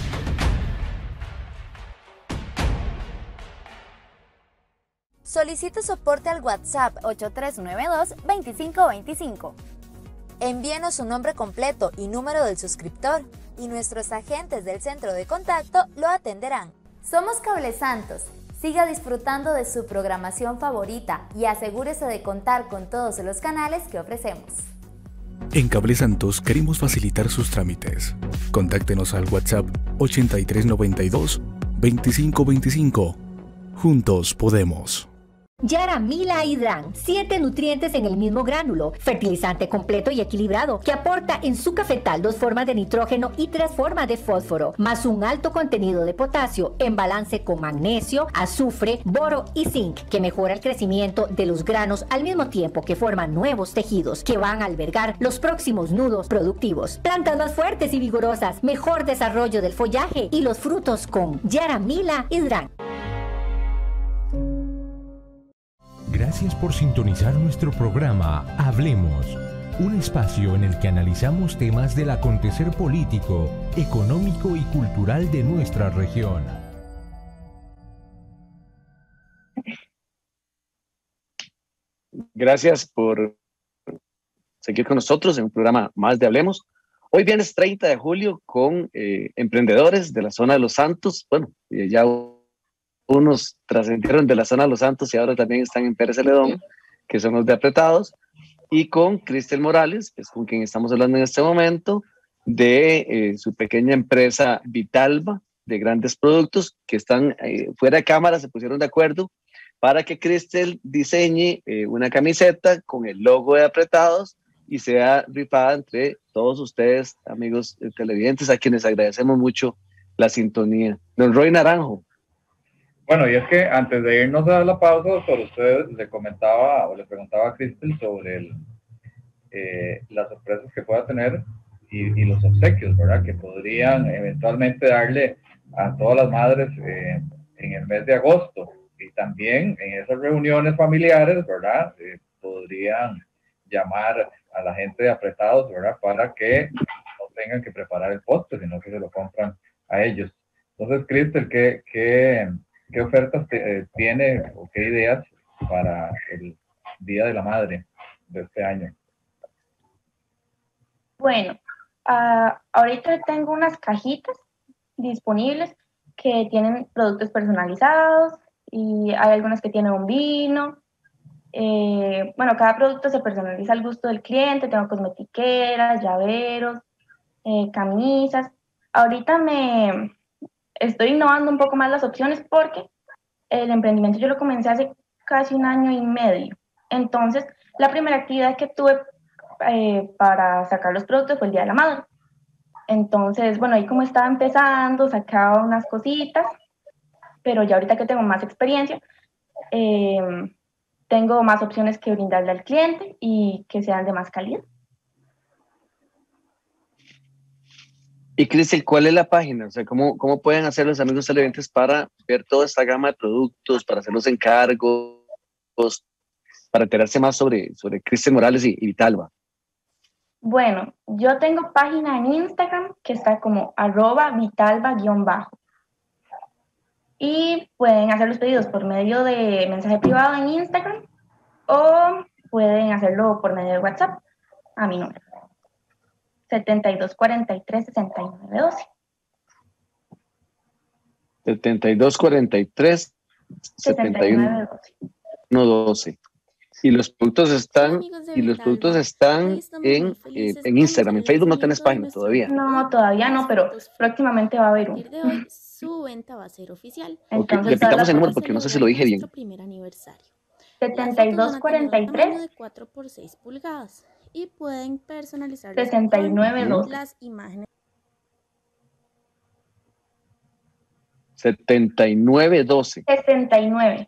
Solicite soporte al WhatsApp ocho tres nueve dos, dos cinco dos cinco. Envíenos su nombre completo y número del suscriptor y nuestros agentes del centro de contacto lo atenderán. Somos Cable Santos. Siga disfrutando de su programación favorita y asegúrese de contar con todos los canales que ofrecemos.
En Cable Santos queremos facilitar sus trámites. Contáctenos al WhatsApp ocho tres nueve dos, dos cinco dos cinco. Juntos podemos.
Yaramila Hidran, siete nutrientes en el mismo gránulo, fertilizante completo y equilibrado, que aporta en su cafetal dos formas de nitrógeno y tres formas de fósforo, más un alto contenido de potasio en balance con magnesio, azufre, boro y zinc, que mejora el crecimiento de los granos al mismo tiempo que forman nuevos tejidos que van a albergar los próximos nudos productivos. Plantas más fuertes y vigorosas, mejor desarrollo del follaje y los frutos con Yaramila Hidran.
Gracias por sintonizar nuestro programa Hablemos, un espacio en el que analizamos temas del acontecer político, económico y cultural de nuestra región.
Gracias por seguir con nosotros en un programa más de Hablemos. Hoy viernes treinta de julio con eh, emprendedores de la zona de Los Santos. Bueno, eh, ya unos trascendieron de la zona de Los Santos y ahora también están en Pérez Celedón, que son los de Apretados, y con Cristel Morales, que es con quien estamos hablando en este momento, de eh, su pequeña empresa Vitalba, de grandes productos, que están eh, fuera de cámara, se pusieron de acuerdo para que Cristel diseñe eh, una camiseta con el logo de Apretados y sea rifada entre todos ustedes, amigos eh, televidentes, a quienes agradecemos mucho la sintonía. Don Roy Naranjo.
Bueno, y es que antes de irnos a la pausa, doctor, usted le comentaba o le preguntaba a Cristel sobre el, eh, las sorpresas que pueda tener y, y los obsequios, ¿verdad? Que podrían eventualmente darle a todas las madres eh, en el mes de agosto. Y también en esas reuniones familiares, ¿verdad? Eh, podrían llamar a la gente de Apretados, ¿verdad? Para que no tengan que preparar el postre, sino que se lo compran a ellos. Entonces, Cristel, ¿qué, qué, qué ofertas te, eh, tiene o qué ideas para el, Día de la Madre de este año?
Bueno, uh, ahorita tengo unas cajitas disponibles que tienen productos personalizados y hay algunas que tienen un vino. Eh, bueno, cada producto se personaliza al gusto del cliente. Tengo cosmetiqueras, llaveros, eh, camisas. Ahorita me estoy innovando un poco más las opciones porque el emprendimiento yo lo comencé hace casi un año y medio. Entonces, la primera actividad que tuve eh, para sacar los productos fue el Día de la Madre. Entonces, bueno, ahí como estaba empezando, sacaba unas cositas, pero ya ahorita que tengo más experiencia, eh, tengo más opciones que brindarle al cliente y que sean de más calidad.
Y Cristel, ¿cuál es la página? O sea, ¿cómo, cómo pueden hacer los amigos televidentes para ver toda esta gama de productos, para hacer los encargos, para enterarse más sobre, sobre Cristel Morales y, y Vitalba?
Bueno, yo tengo página en Instagram que está como arroba vitalba-bajo. Y pueden hacer los pedidos por medio de mensaje privado en Instagram o pueden hacerlo por medio de WhatsApp a mi número. setenta y dos cuarenta y tres, sesenta y nueve doce.
setenta y dos cuarenta y tres, setenta y uno doce. Y los productos están, y los productos están en, eh, en Instagram. En Facebook no tenés página todavía.
No, todavía no, pero próximamente va a haber uno.
Su venta va a ser oficial.
Okay, repitamos el número porque no sé si lo dije bien.
Primer aniversario.
setenta y dos cuarenta y tres
de cuatro por seis pulgadas y pueden personalizar
sesenta y nueve doce.
Las imágenes.
setenta y nueve doce.
sesenta y nueve.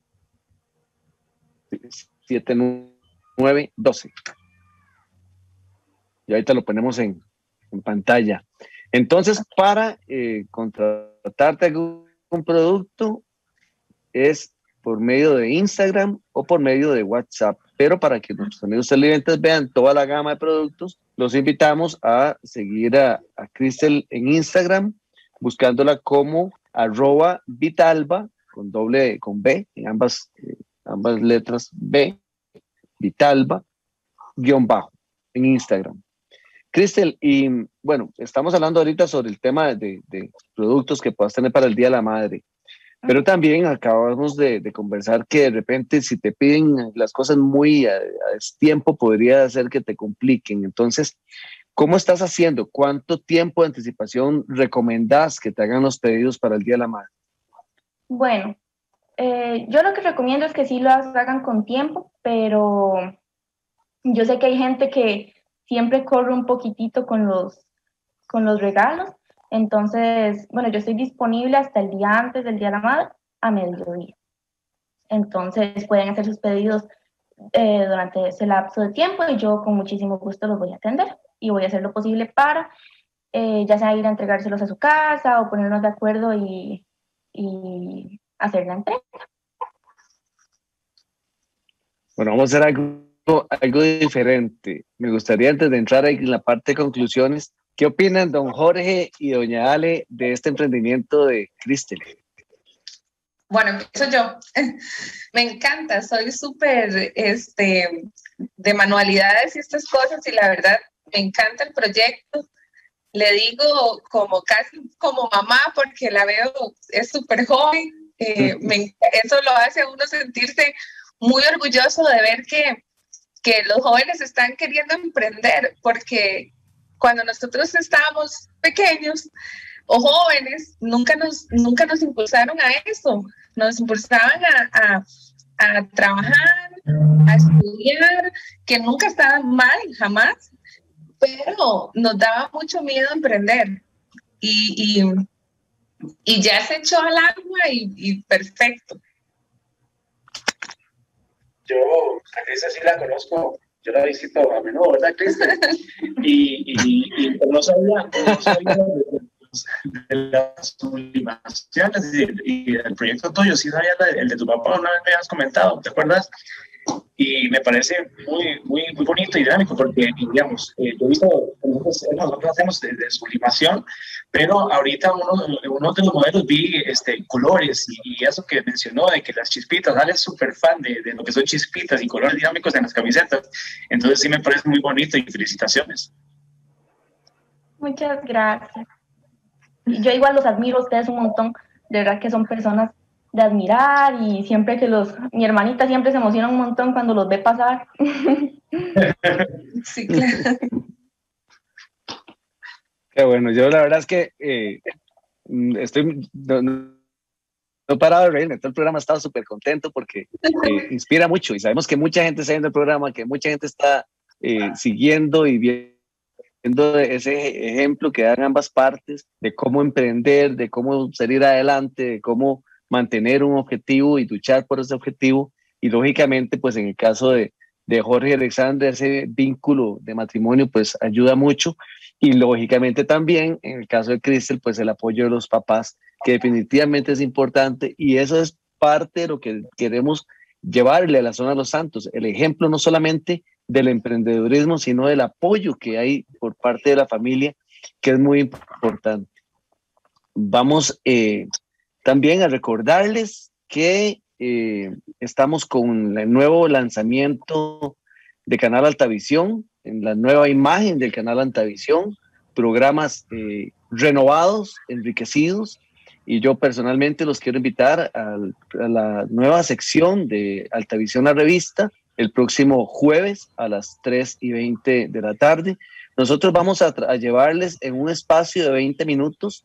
setenta y nueve doce. Y ahorita lo ponemos en, en pantalla. Entonces, para eh, contratarte algún producto es por medio de Instagram o por medio de WhatsApp. Pero para que nuestros amigos televidentes vean toda la gama de productos, los invitamos a seguir a, a Cristel en Instagram, buscándola como arroba Vitalba, con doble, con B, en ambas, eh, ambas letras B, Vitalba, guión bajo, en Instagram. Cristel, y bueno, estamos hablando ahorita sobre el tema de, de productos que puedas tener para el Día de la Madre. Pero también acabamos de, de conversar que de repente si te piden las cosas muy a, a tiempo podría hacer que te compliquen. Entonces, ¿cómo estás haciendo? ¿Cuánto tiempo de anticipación recomendás que te hagan los pedidos para el Día de la Madre?
Bueno, eh, yo lo que recomiendo es que sí lo hagan con tiempo, pero yo sé que hay gente que siempre corre un poquitito con los, con los regalos. Entonces, bueno, yo estoy disponible hasta el día antes del Día de la Madre a mediodía. Entonces, pueden hacer sus pedidos eh, durante ese lapso de tiempo y yo con muchísimo gusto los voy a atender y voy a hacer lo posible para eh, ya sea ir a entregárselos a su casa o ponernos de acuerdo y, y hacer la entrega.
Bueno, vamos a hacer algo, algo diferente. Me gustaría, antes de entrar ahí en la parte de conclusiones, ¿qué opinan don Jorge y doña Ale de este emprendimiento de Cristel?
Bueno, empiezo yo. Me encanta, soy súper este, de manualidades y estas cosas y la verdad me encanta el proyecto. Le digo como casi como mamá porque la veo, es súper joven. Eh, me, eso lo hace a uno sentirse muy orgulloso de ver que, que los jóvenes están queriendo emprender porque cuando nosotros estábamos pequeños o jóvenes, nunca nos, nunca nos impulsaron a eso, nos impulsaban a, a, a trabajar, a estudiar, que nunca estaba mal, jamás, pero nos daba mucho miedo emprender y, y, y ya se echó al agua y, y perfecto.
Yo a Cristel sí la conozco. Yo la visito a menudo, ¿verdad, Cristel? Y, y, y no sabía, no sabía de, de las sublimaciones y, y el proyecto tuyo, sí sabía el de tu papá, una vez me habías comentado, ¿te acuerdas? y me parece muy, muy, muy bonito y dinámico porque, digamos, eh, yo he visto, nosotros, nosotros hacemos de, de sublimación, pero ahorita uno, uno de los modelos vi este, colores y, y eso que mencionó de que las chispitas, Ale es súper fan de, de lo que son chispitas y colores dinámicos en las camisetas, entonces sí me parece muy bonito y felicitaciones.
Muchas gracias. Yo igual los admiro a ustedes un montón, de verdad que son personas de admirar y siempre que los, mi hermanita siempre se emociona un montón cuando los ve pasar.
Sí, claro.
Qué bueno, yo la verdad es que eh, estoy, no, no he parado de reírme, todo el programa ha estado súper contento porque eh, inspira mucho y sabemos que mucha gente está viendo el programa, que mucha gente está eh, siguiendo y viendo ese ejemplo que dan ambas partes de cómo emprender, de cómo salir adelante, de cómo mantener un objetivo y luchar por ese objetivo. Y lógicamente, pues en el caso de, de Jorge y Alexandra, ese vínculo de matrimonio pues ayuda mucho. Y lógicamente también en el caso de Cristel, pues el apoyo de los papás, que definitivamente es importante. Y eso es parte de lo que queremos llevarle a la zona de Los Santos. El ejemplo no solamente del emprendedurismo, sino del apoyo que hay por parte de la familia, que es muy importante. Vamos eh, también a recordarles que eh, estamos con el nuevo lanzamiento de Canal Altavisión, en la nueva imagen del Canal Altavisión, programas eh, renovados, enriquecidos, y yo personalmente los quiero invitar a, a la nueva sección de Altavisión la revista, el próximo jueves a las tres y veinte de la tarde. Nosotros vamos a, a llevarles en un espacio de veinte minutos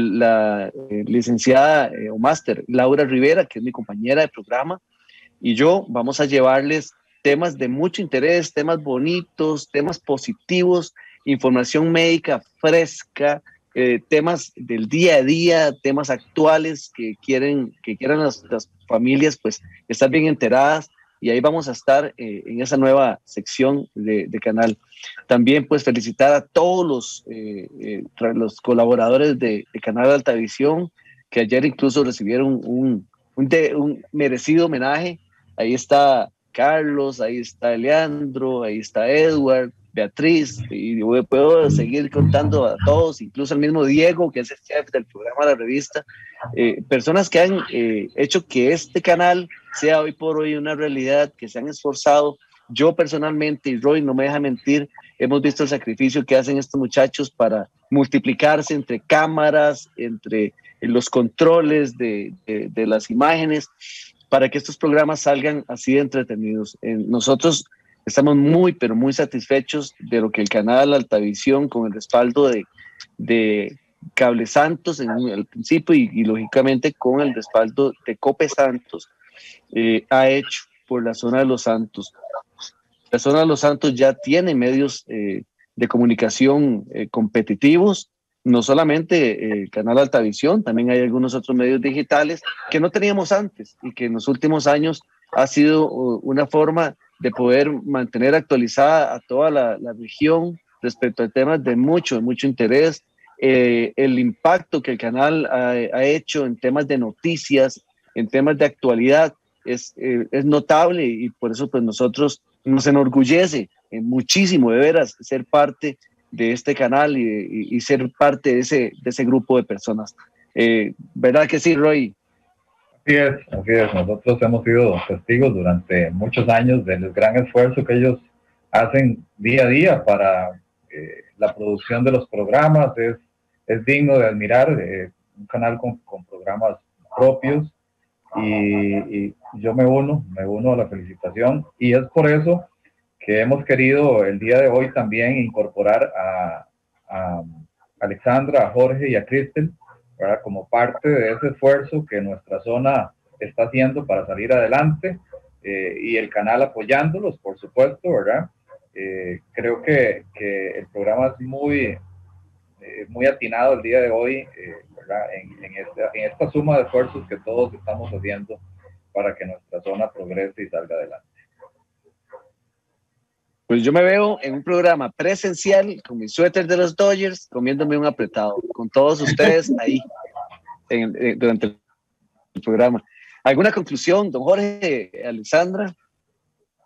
la eh, licenciada eh, o máster Laura Rivera, que es mi compañera de programa, y yo vamos a llevarles temas de mucho interés, temas bonitos, temas positivos, información médica fresca, eh, temas del día a día, temas actuales que quieren que quieran las, las familias pues estar bien enteradas, y ahí vamos a estar eh, en esa nueva sección de, de canal. También pues felicitar a todos los, eh, eh, los colaboradores de, de Canal Altavisión, que ayer incluso recibieron un, un, de, un merecido homenaje. Ahí está Carlos, ahí está Leandro, ahí está Edward, Beatriz, y puedo seguir contando a todos, incluso al mismo Diego, que es el chef del programa de la revista, eh, personas que han eh, hecho que este canal sea hoy por hoy una realidad, que se han esforzado. Yo personalmente, y Roy no me deja mentir, hemos visto el sacrificio que hacen estos muchachos para multiplicarse entre cámaras, entre los controles de, de, de las imágenes, para que estos programas salgan así de entretenidos. Eh, nosotros estamos muy, pero muy satisfechos de lo que el canal Altavisión, con el respaldo de, de Cable Santos en el principio y, y lógicamente con el respaldo de Cope Santos, eh, ha hecho por la zona de Los Santos. La zona de Los Santos ya tiene medios eh, de comunicación eh, competitivos, no solamente el canal Altavisión, también hay algunos otros medios digitales que no teníamos antes y que en los últimos años ha sido una forma de poder mantener actualizada a toda la, la región respecto a temas de mucho, mucho interés. Eh, el impacto que el canal ha, ha hecho en temas de noticias, en temas de actualidad, es, eh, es notable, y por eso pues nosotros nos enorgullece eh, muchísimo, de veras, ser parte de este canal y, y, y ser parte de ese, de ese grupo de personas. Eh, ¿Verdad que sí, Roy?
Así es, así es. Nosotros hemos sido testigos durante muchos años del gran esfuerzo que ellos hacen día a día para eh, la producción de los programas. Es, es digno de admirar, eh, un canal con, con programas propios, y, y yo me uno, me uno a la felicitación, y es por eso que hemos querido el día de hoy también incorporar a, a Alexandra, a Jorge y a Cristel, ¿verdad?, como parte de ese esfuerzo que nuestra zona está haciendo para salir adelante, eh, y el canal apoyándolos, por supuesto, ¿verdad? Eh, creo que, que el programa es muy, eh, muy atinado el día de hoy, eh, ¿verdad? En, en, esta, en esta suma de esfuerzos que todos estamos haciendo para que nuestra zona progrese y salga adelante.
Pues yo me veo en un programa presencial con mi suéter de los Dodgers, comiéndome un apretado, con todos ustedes ahí en, en, durante el programa. ¿Alguna conclusión, don Jorge, Alexandra?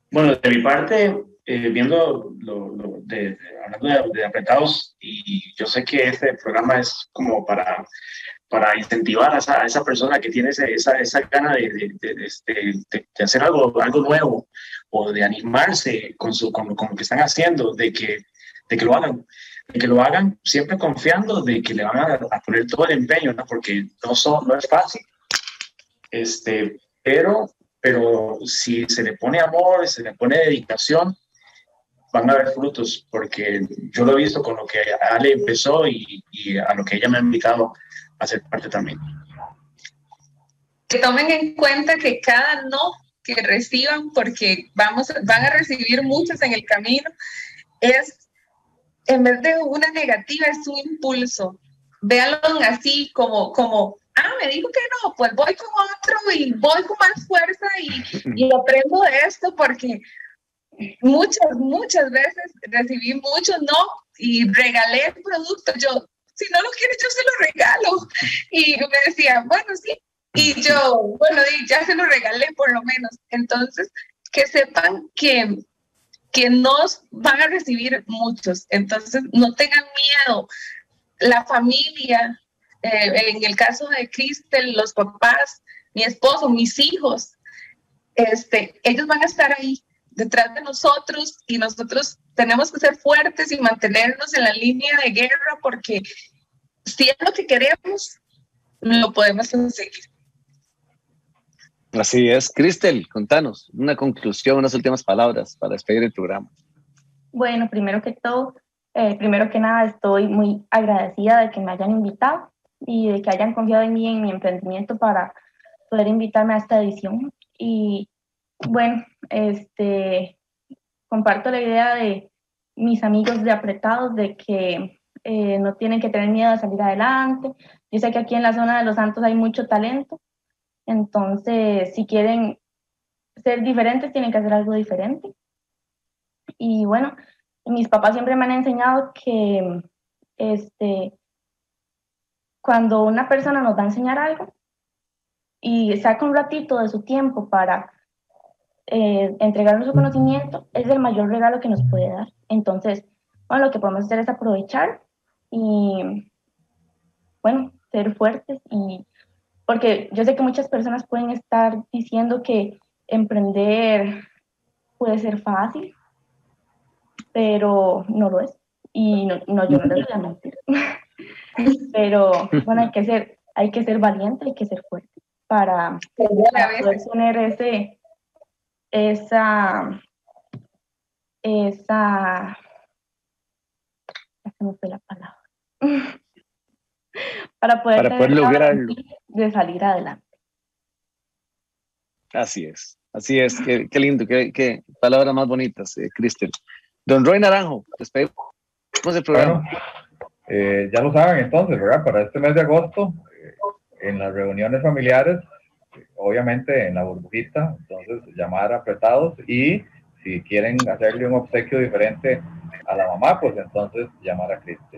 Bueno, de mi parte, eh, viendo lo, lo de, de, hablando de, de apretados, y yo sé que este programa es como para, para incentivar a esa, a esa persona que tiene ese, esa, esa gana de, de, de, de, de, de hacer algo, algo nuevo o de animarse con, su, con, con lo que están haciendo, de que, de que lo hagan. De que lo hagan siempre confiando de que le van a, a poner todo el empeño, ¿no? Porque no, son, no es fácil. Este, pero, pero si se le pone amor, se le pone dedicación, van a haber frutos, porque yo lo he visto con lo que Ale empezó y, y a lo que ella me ha invitado a ser parte también.
Que tomen en cuenta que cada no que reciban, porque vamos, van a recibir muchos en el camino, es, en vez de una negativa, es un impulso. Véanlo así como, como ah, me dijo que no, pues voy con otro y voy con más fuerza y, y aprendo de esto, porque muchas, muchas veces recibí muchos no y regalé el producto. Yo, si no lo quiere, yo se lo regalo. Y me decía, bueno, sí. Y yo, bueno, ya se lo regalé por lo menos. Entonces, que sepan que, que nos van a recibir muchos. Entonces, no tengan miedo. La familia, eh, en el caso de Cristel, los papás, mi esposo, mis hijos, este, ellos van a estar ahí detrás de nosotros y nosotros tenemos que ser fuertes y mantenernos en la línea de guerra, porque si es lo que queremos, lo podemos conseguir.
Así es. Cristel, contanos una conclusión, unas últimas palabras para despedir el programa.
Bueno, primero que todo, eh, primero que nada, estoy muy agradecida de que me hayan invitado y de que hayan confiado en mí, en mi emprendimiento, para poder invitarme a esta edición. Y bueno, este, comparto la idea de mis amigos de Apretados, de que eh, no tienen que tener miedo de salir adelante. Yo sé que aquí en la zona de Los Santos hay mucho talento, entonces si quieren ser diferentes, tienen que hacer algo diferente. Y bueno, mis papás siempre me han enseñado que este, cuando una persona nos va a enseñar algo y saca un ratito de su tiempo para eh, entregarnos su conocimiento, es el mayor regalo que nos puede dar. Entonces, bueno, lo que podemos hacer es aprovechar y, bueno, ser fuertes. Y porque yo sé que muchas personas pueden estar diciendo que emprender puede ser fácil, pero no lo es. Y no, no yo no les voy a mentir. Pero bueno, hay que ser, hay que ser valiente, hay que ser fuerte para, para poder tener ese, esa, esa, ya se me fue la palabra, para poder,
para poder lograrlo,
de salir adelante.
Así es, así es, qué, qué lindo, qué, qué palabras más bonitas, eh, Cristel. Don Roy Naranjo, despedimos el programa.
Bueno, eh, ya lo saben entonces, ¿verdad? Para este mes de agosto, eh, en las reuniones familiares, eh, obviamente en la burbujita, entonces llamar a Apretados, y si quieren hacerle un obsequio diferente a la mamá, pues entonces llamar a Cristel.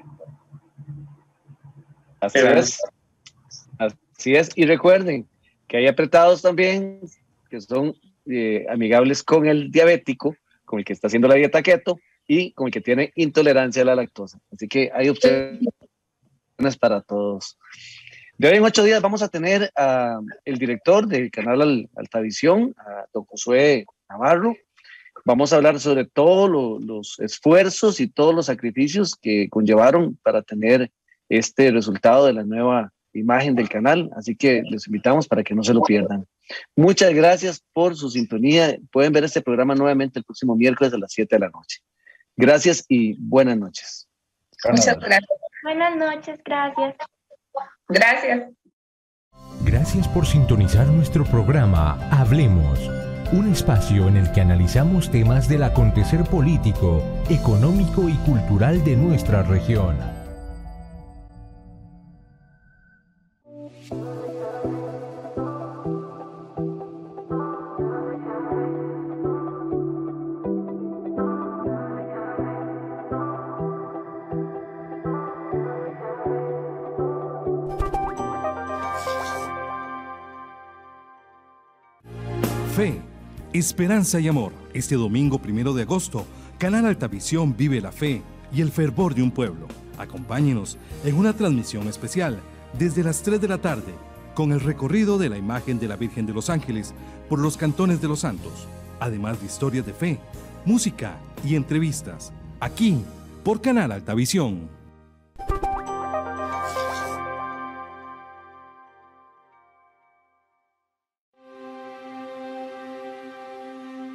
Así es, así es, y recuerden que hay Apretados también que son eh, amigables con el diabético, con el que está haciendo la dieta keto y con el que tiene intolerancia a la lactosa. Así que hay opciones para todos. De hoy en ocho días vamos a tener a el director del canal Altavisión, a don Josué Navarro. Vamos a hablar sobre todos lo, los esfuerzos y todos los sacrificios que conllevaron para tener este resultado de la nueva imagen del canal. Así que les invitamos para que no se lo pierdan. Muchas gracias por su sintonía. Pueden ver este programa nuevamente el próximo miércoles a las siete de la noche. Gracias y buenas noches.
Muchas gracias.
Buenas noches, gracias.
Gracias.
Gracias por sintonizar nuestro programa Hablemos, un espacio en el que analizamos temas del acontecer político, económico y cultural de nuestra región.
Fe,
Esperanza y amor. Este domingo primero de agosto, Canal Altavisión vive la fe y el fervor de un pueblo. Acompáñenos en una transmisión especial desde las tres de la tarde con el recorrido de la imagen de la Virgen de los Ángeles por los cantones de los santos, además de historias de fe, música y entrevistas, aquí por Canal Altavisión.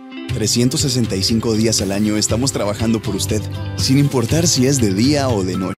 trescientos sesenta y cinco días al año estamos trabajando por usted, sin importar si es de día o de noche.